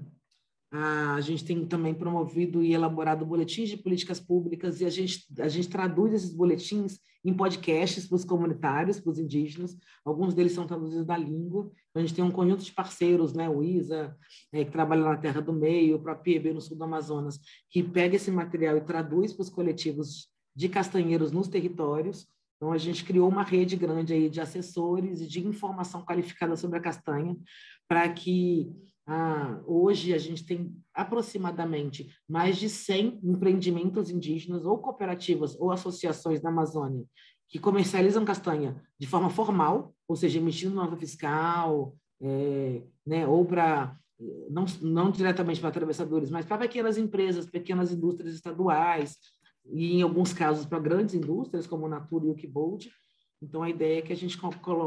a gente tem também promovido e elaborado boletins de políticas públicas, e a gente traduz esses boletins em podcasts para os comunitários, para os indígenas. Alguns deles são traduzidos da língua. A gente tem um conjunto de parceiros, né, o ISA, que trabalha na Terra do Meio, o próprio IEB no sul do Amazonas, que pega esse material e traduz para os coletivos de castanheiros nos territórios. Então, a gente criou uma rede grande aí de assessores e de informação qualificada sobre a castanha, para que hoje a gente tem aproximadamente mais de 100 empreendimentos indígenas ou cooperativas ou associações da Amazônia que comercializam castanha de forma formal, ou seja, emitindo nota fiscal, né, ou para não diretamente para atravessadores, mas para pequenas empresas, pequenas indústrias estaduais, e em alguns casos para grandes indústrias como Natura e Wikibold. Então, a ideia é que a gente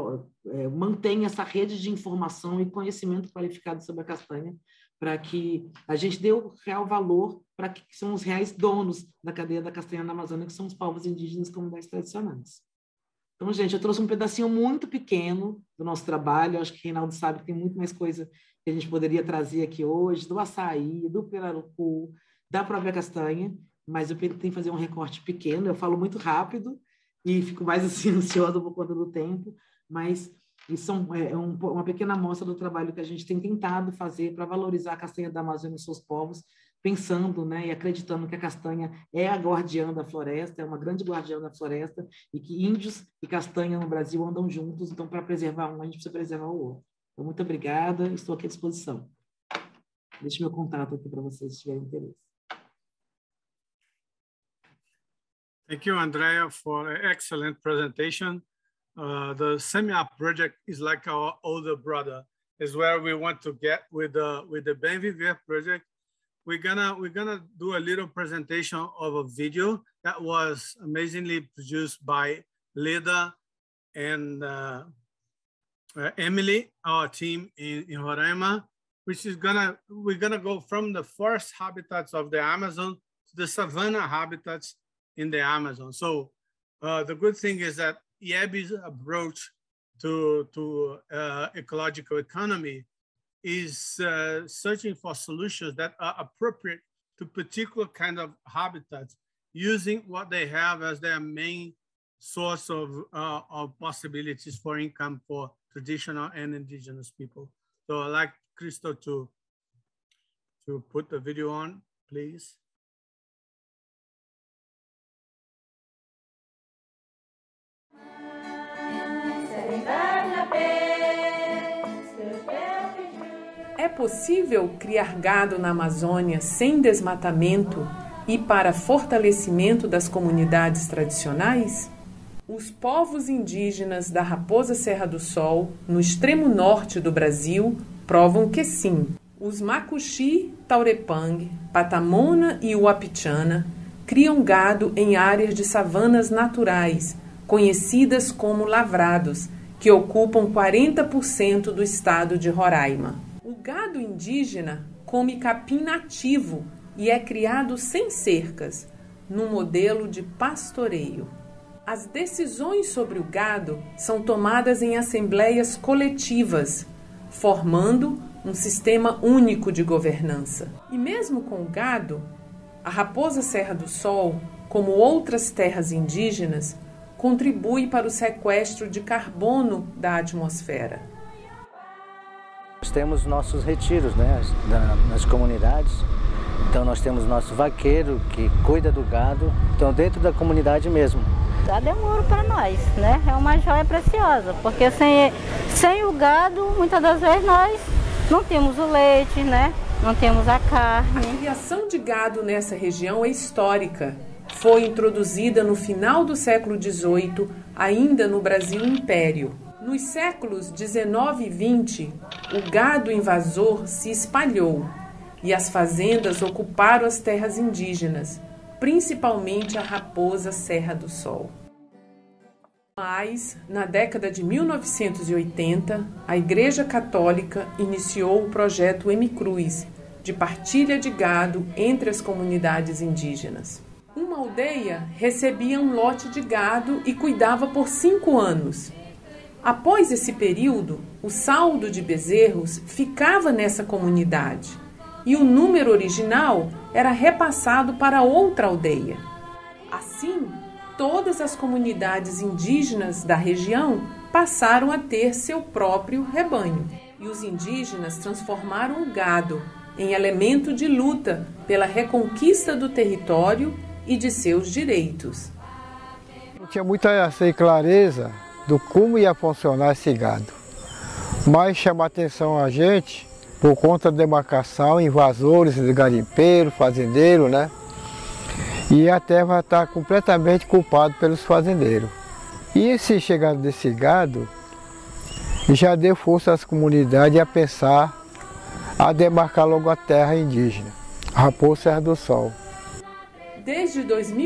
mantenha essa rede de informação e conhecimento qualificado sobre a castanha, para que a gente dê o real valor para que são os reais donos da cadeia da castanha na Amazônia, que são os povos indígenas comunidades tradicionais. Então, gente, eu trouxe um pedacinho muito pequeno do nosso trabalho. Eu acho que o Reinaldo sabe que tem muito mais coisa que a gente poderia trazer aqui hoje, do açaí, do pirarucu, da própria castanha, mas eu tentei fazer um recorte pequeno. Eu falo muito rápido e fico mais assim ansiosa por conta do tempo, mas isso uma pequena amostra do trabalho que a gente tem tentado fazer para valorizar a castanha da Amazônia e seus povos, pensando, né, e acreditando que a castanha é a guardiã da floresta, é uma grande guardiã da floresta, e que índios e castanha no Brasil andam juntos, então para preservar um, a gente precisa preservar o outro. Então, muito obrigada, estou aqui à disposição. Deixe meu contato aqui para vocês, se tiverem interesse. Thank you, Andrea, for an excellent presentation. The SEMIA project is like our older brother. Is where we want to get with the Bem Viver project. We're gonna do a little presentation of a video that was amazingly produced by Leda and Emily, our team in Roraima, which is we're gonna go from the forest habitats of the Amazon to the savanna habitats in the Amazon. So the good thing is that IEB's approach to ecological economy is searching for solutions that are appropriate to particular kind of habitats, using what they have as their main source of possibilities for income for traditional and indigenous people. So I'd like Crystal to put the video on, please. É possível criar gado na Amazônia sem desmatamento e para fortalecimento das comunidades tradicionais? Os povos indígenas da Raposa Serra do Sol, no extremo norte do Brasil, provam que sim. Os Macuxi, Taurepang, Patamona e Uapichana criam gado em áreas de savanas naturais, conhecidas como lavrados, que ocupam 40% do estado de Roraima. O gado indígena come capim nativo e é criado sem cercas, num modelo de pastoreio. As decisões sobre o gado são tomadas em assembleias coletivas, formando um sistema único de governança. E mesmo com o gado, a Raposa Serra do Sol, como outras terras indígenas, contribui para o sequestro de carbono da atmosfera. Nós temos nossos retiros, né, nas comunidades. Então nós temos nosso vaqueiro que cuida do gado, então dentro da comunidade mesmo. O gado é um ouro para nós, né? É uma joia preciosa, porque sem o gado, muitas das vezes nós não temos o leite, né? Não temos a carne. A criação de gado nessa região é histórica. Foi introduzida no final do século XVIII, ainda no Brasil Império. Nos séculos XIX e XX, o gado invasor se espalhou e as fazendas ocuparam as terras indígenas, principalmente a Raposa Serra do Sol. Mas, na década de 1980, a Igreja Católica iniciou o projeto Emicruz, de partilha de gado entre as comunidades indígenas. Uma aldeia recebia um lote de gado e cuidava por 5 anos. Após esse período, o saldo de bezerros ficava nessa comunidade e o número original era repassado para outra aldeia. Assim, todas as comunidades indígenas da região passaram a ter seu próprio rebanho. E os indígenas transformaram o gado em elemento de luta pela reconquista do território e de seus direitos. Não tinha muita clareza do como ia funcionar esse gado, mas chama a atenção a gente por conta da demarcação, invasores, de garimpeiro, fazendeiro, né? E a terra está completamente culpada pelos fazendeiros. E esse chegado desse gado já deu força às comunidades a pensar a demarcar logo a terra indígena, Raposa Serra do Sol. Desde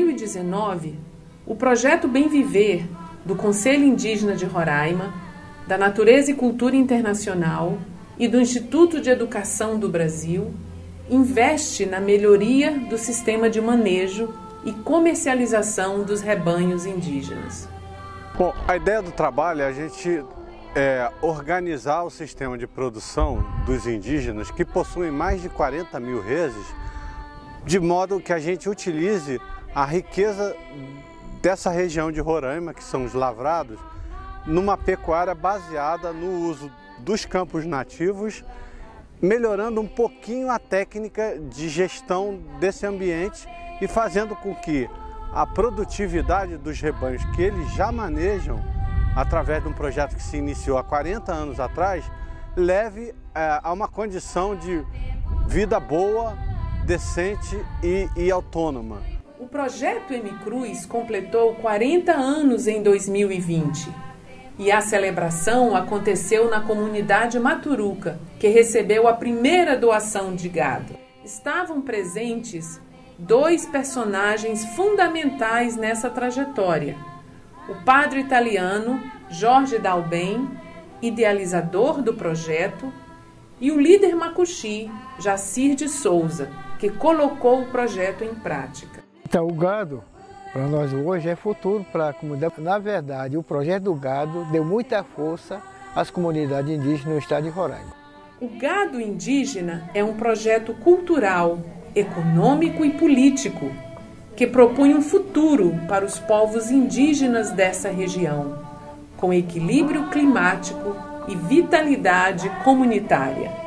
2019, o projeto Bem Viver, do Conselho Indígena de Roraima, da Natureza e Cultura Internacional e do Instituto de Educação do Brasil, investe na melhoria do sistema de manejo e comercialização dos rebanhos indígenas. Bom, a ideia do trabalho é a gente organizar o sistema de produção dos indígenas, que possuem mais de 40 mil reses, de modo que a gente utilize a riqueza dessa região de Roraima, que são os lavrados, numa pecuária baseada no uso dos campos nativos, melhorando um pouquinho a técnica de gestão desse ambiente e fazendo com que a produtividade dos rebanhos que eles já manejam, através de um projeto que se iniciou há 40 anos atrás, leve a uma condição de vida boa, decente e autônoma. O projeto Emicruz completou 40 anos em 2020 e a celebração aconteceu na comunidade Maturuca, que recebeu a primeira doação de gado. Estavam presentes 2 personagens fundamentais nessa trajetória: o padre italiano Jorge Dalben, idealizador do projeto, e o líder macuxi Jacir de Souza, que colocou o projeto em prática. Então, o gado, para nós hoje, é futuro para a comunidade. Na verdade, o projeto do gado deu muita força às comunidades indígenas no estado de Roraima. O gado indígena é um projeto cultural, econômico e político que propõe um futuro para os povos indígenas dessa região, com equilíbrio climático e vitalidade comunitária.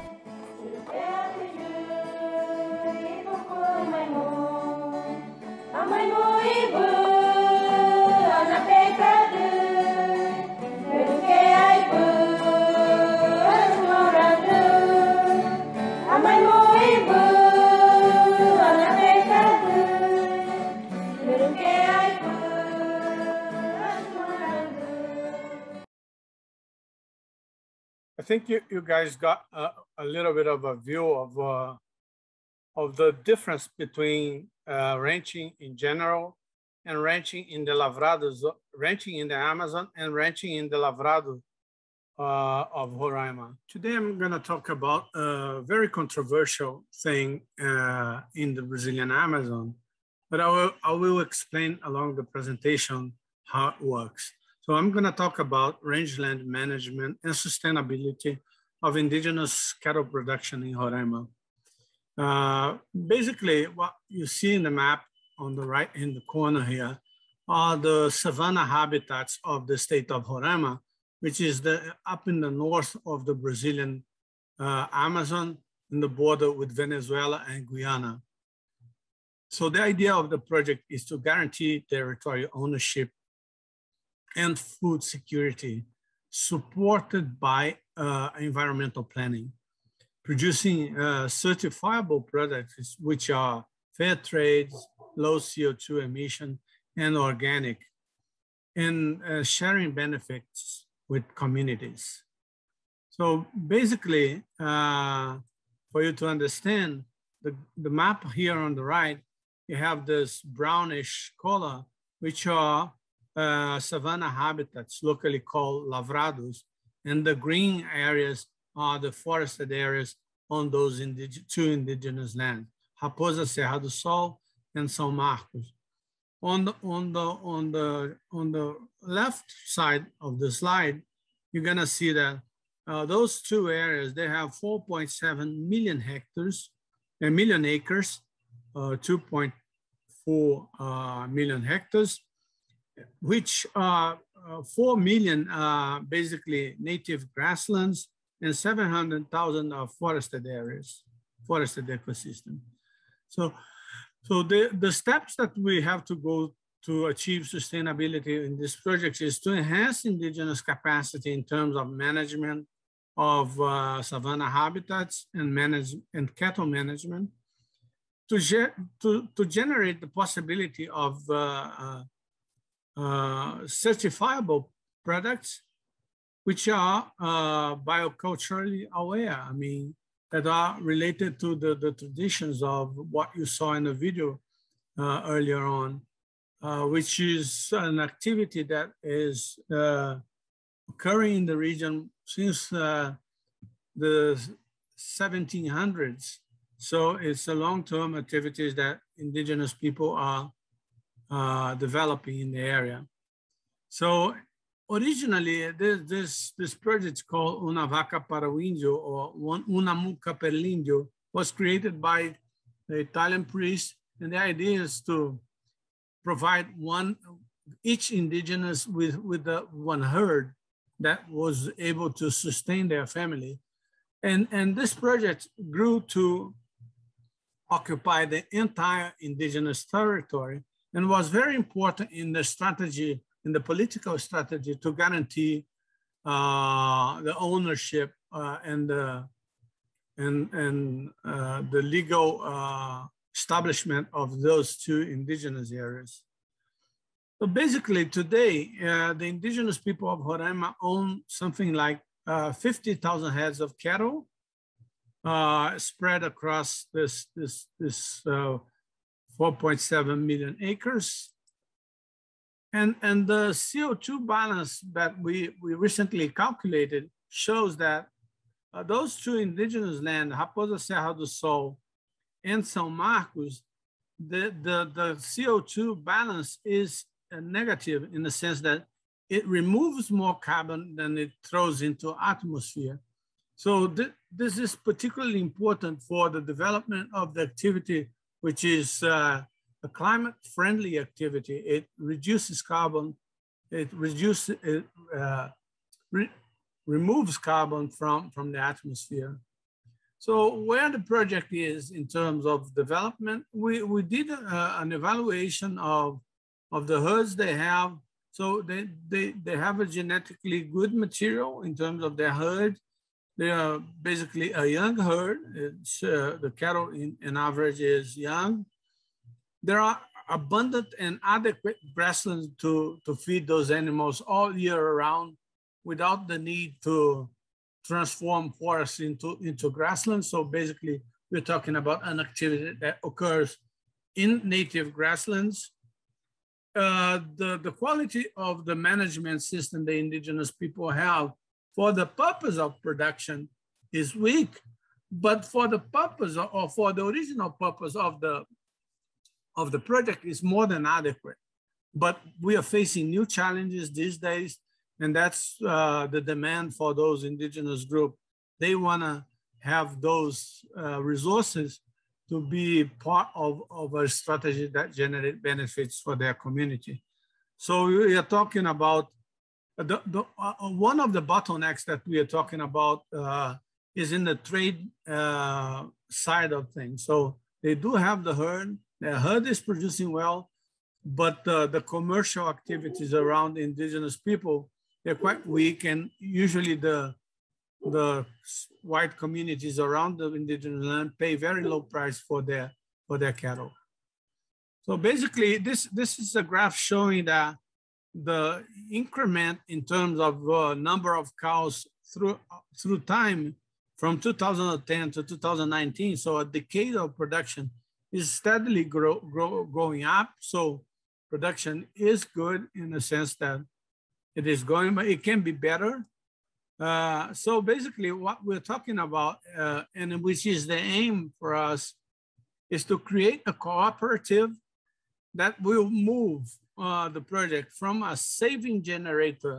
I think you guys got a little bit of a view of the difference between ranching in general and ranching in the Lavrados, ranching in the Amazon and ranching in the Lavrado of Roraima. Today I'm going to talk about a very controversial thing in the Brazilian Amazon, but I will explain along the presentation how it works. So I'm going to talk about rangeland management and sustainability of indigenous cattle production in Roraima. Basically, what you see in the map on the right in the corner here are the savanna habitats of the state of Roraima, which is up in the north of the Brazilian Amazon, in the border with Venezuela and Guyana. So the idea of the project is to guarantee territorial ownership and food security, supported by environmental planning, producing certifiable products which are fair trade, low CO2 emission, and organic, and sharing benefits with communities. So basically, for you to understand, the map here on the right, you have this brownish color, which are savanna habitats, locally called lavrados, and the green areas are the forested areas on those two indigenous lands, Raposa Serra do Sol and São Marcos. On the left side of the slide, you're gonna see that those two areas, they have 4.7 million hectares, a million acres, 2.4 million hectares, which are 4 million basically native grasslands and 700,000 are forested areas, forested ecosystem. So the steps that we have to go to achieve sustainability in this project is to enhance indigenous capacity in terms of management of savanna habitats and cattle management, to generate the possibility of certifiable products which are bioculturally aware, I mean, that are related to the traditions of what you saw in the video earlier on, which is an activity that is occurring in the region since the 1700s. So it's a long-term activities that indigenous people are developing in the area. So originally, this project is called Una Vaca para o Índio, or Una Muca per l'Índio, was created by the Italian priest, and the idea is to provide each indigenous with one herd that was able to sustain their family. And this project grew to occupy the entire indigenous territory and was very important in the strategy, in the political strategy, to guarantee the ownership and the legal establishment of those two indigenous areas. So basically today, the indigenous people of Roraima own something like 50,000 heads of cattle spread across this 4.7 million acres. And the CO2 balance that we recently calculated shows that those two indigenous lands, Raposa Serra do Sol and São Marcos, the CO2 balance is negative in the sense that it removes more carbon than it throws into atmosphere. So this is particularly important for the development of the activity, which is a climate-friendly activity. It reduces carbon, it removes carbon from the atmosphere. So where the project is in terms of development, we did an evaluation of the herds they have. So they have a genetically good material in terms of their herd. They are basically a young herd. The cattle in average is young. There are abundant and adequate grasslands to feed those animals all year around without the need to transform forests into grasslands. So basically, we're talking about an activity that occurs in native grasslands. The quality of the management system the indigenous people have for the purpose of production is weak, but for the purpose or for the original purpose of the project is more than adequate. but we are facing new challenges these days, and that's the demand for those indigenous groups. They want to have those resources to be part of a strategy that generate benefits for their community. So we are talking about one of the bottlenecks that we are talking about is in the trade side of things. So they do have the herd is producing well, but the commercial activities around indigenous people, they're quite weak, and usually the white communities around the indigenous land pay very low price for their cattle. So basically, this is a graph showing that the increment in terms of number of cows through time from 2010 to 2019, so a decade of production, is steadily going up. So production is good in the sense that it is going, but it can be better. So basically what we're talking about, and which is the aim for us, is to create a cooperative that will move the project from a saving generator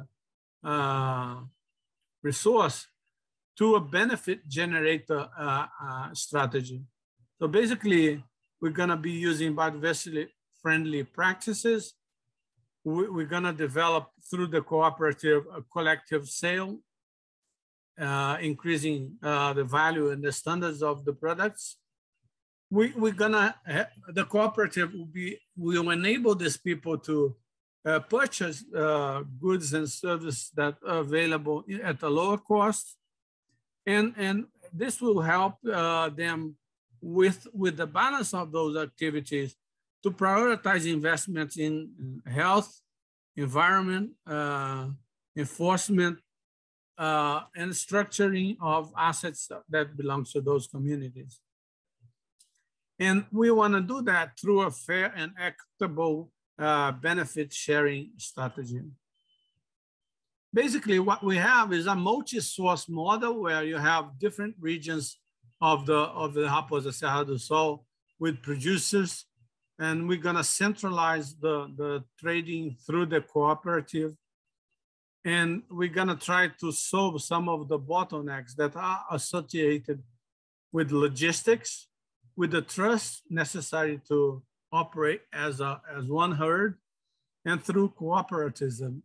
resource to a benefit generator strategy. So basically, we're gonna be using biodiversity friendly practices. We're gonna develop through the cooperative a collective sale, increasing the value and the standards of the products. We're gonna, the cooperative will enable these people to purchase goods and services that are available at a lower cost. And this will help them with the balance of those activities to prioritize investments in health, environment, enforcement, and structuring of assets that belong to those communities. And we want to do that through a fair and equitable benefit sharing strategy. Basically, what we have is a multi-source model where you have different regions of the Raposa Serra do Sol with producers, and we're gonna centralize the trading through the cooperative. And we're gonna try to solve some of the bottlenecks that are associated with logistics, with the trust necessary to operate as one herd, and through cooperativism.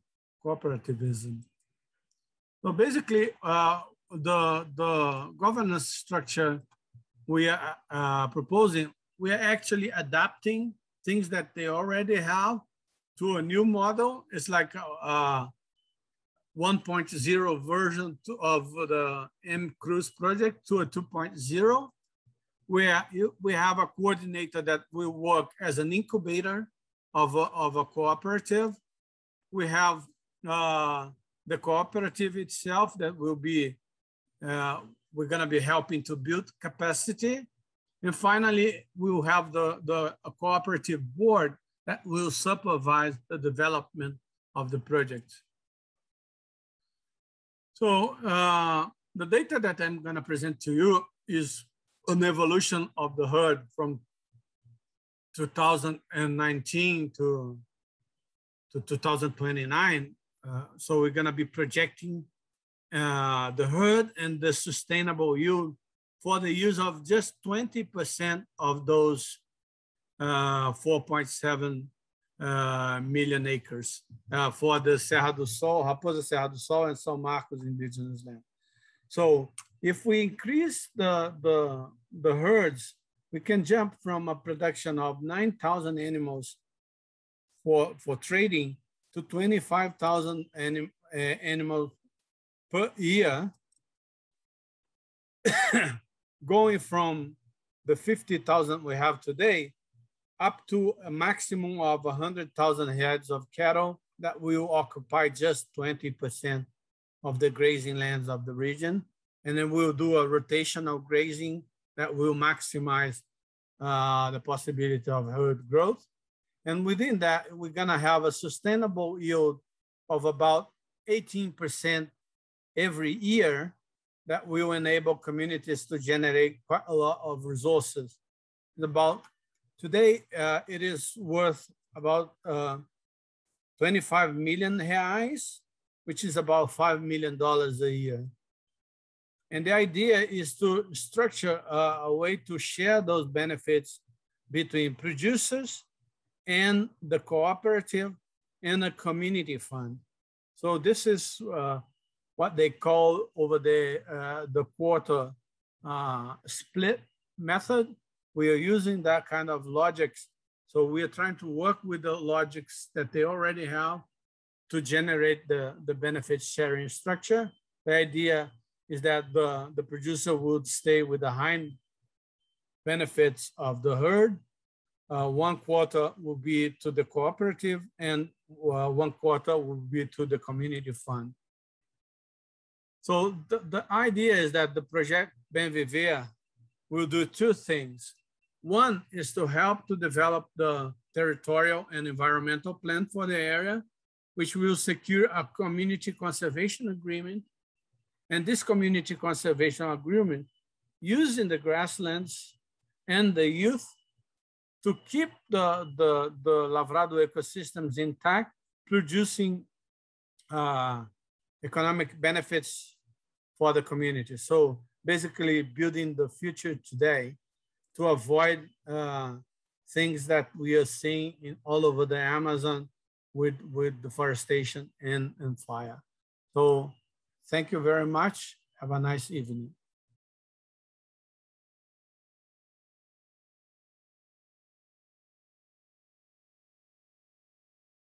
So basically, the governance structure we are proposing, we are actually adapting things that they already have to a new model. It's like a 1.0 version of the M-Cruz project to a 2.0, where we have a coordinator that will work as an incubator of a cooperative. We have the cooperative itself that will be, we're gonna be helping to build capacity. And finally, we will have the cooperative board that will supervise the development of the project. So the data that I'm gonna present to you is an evolution of the herd from 2019 to 2029. So we're gonna be projecting the herd and the sustainable yield for the use of just 20% of those 4.7 million acres for the Serra do Sol, Raposa Serra do Sol, and São Marcos indigenous land. So if we increase the herds, we can jump from a production of 9,000 animals for trading to 25,000 animals per year, going from the 50,000 we have today up to a maximum of 100,000 heads of cattle that will occupy just 20% of the grazing lands of the region. And then we'll do a rotational grazing that will maximize the possibility of herd growth. And within that, we're gonna have a sustainable yield of about 18% every year that will enable communities to generate quite a lot of resources. Today, it is worth about 25 million reais, which is about $5 million a year. And the idea is to structure a way to share those benefits between producers and the cooperative and a community fund. So this is what they call over the quarter split method. We are using that kind of logics. So we are trying to work with the logics that they already have to generate the benefit sharing structure. The idea is that the producer would stay with the hind benefits of the herd. 1/4 will be to the cooperative and 1/4 will be to the community fund. So the idea is that the project Bem Viver will do two things. One is to help to develop the territorial and environmental plan for the area, which will secure a community conservation agreement. And this community conservation agreement using the grasslands and the youth to keep the Lavrado ecosystems intact, producing economic benefits for the community. So basically building the future today to avoid things that we are seeing all over the Amazon with deforestation and fire. So thank you very much. Have a nice evening.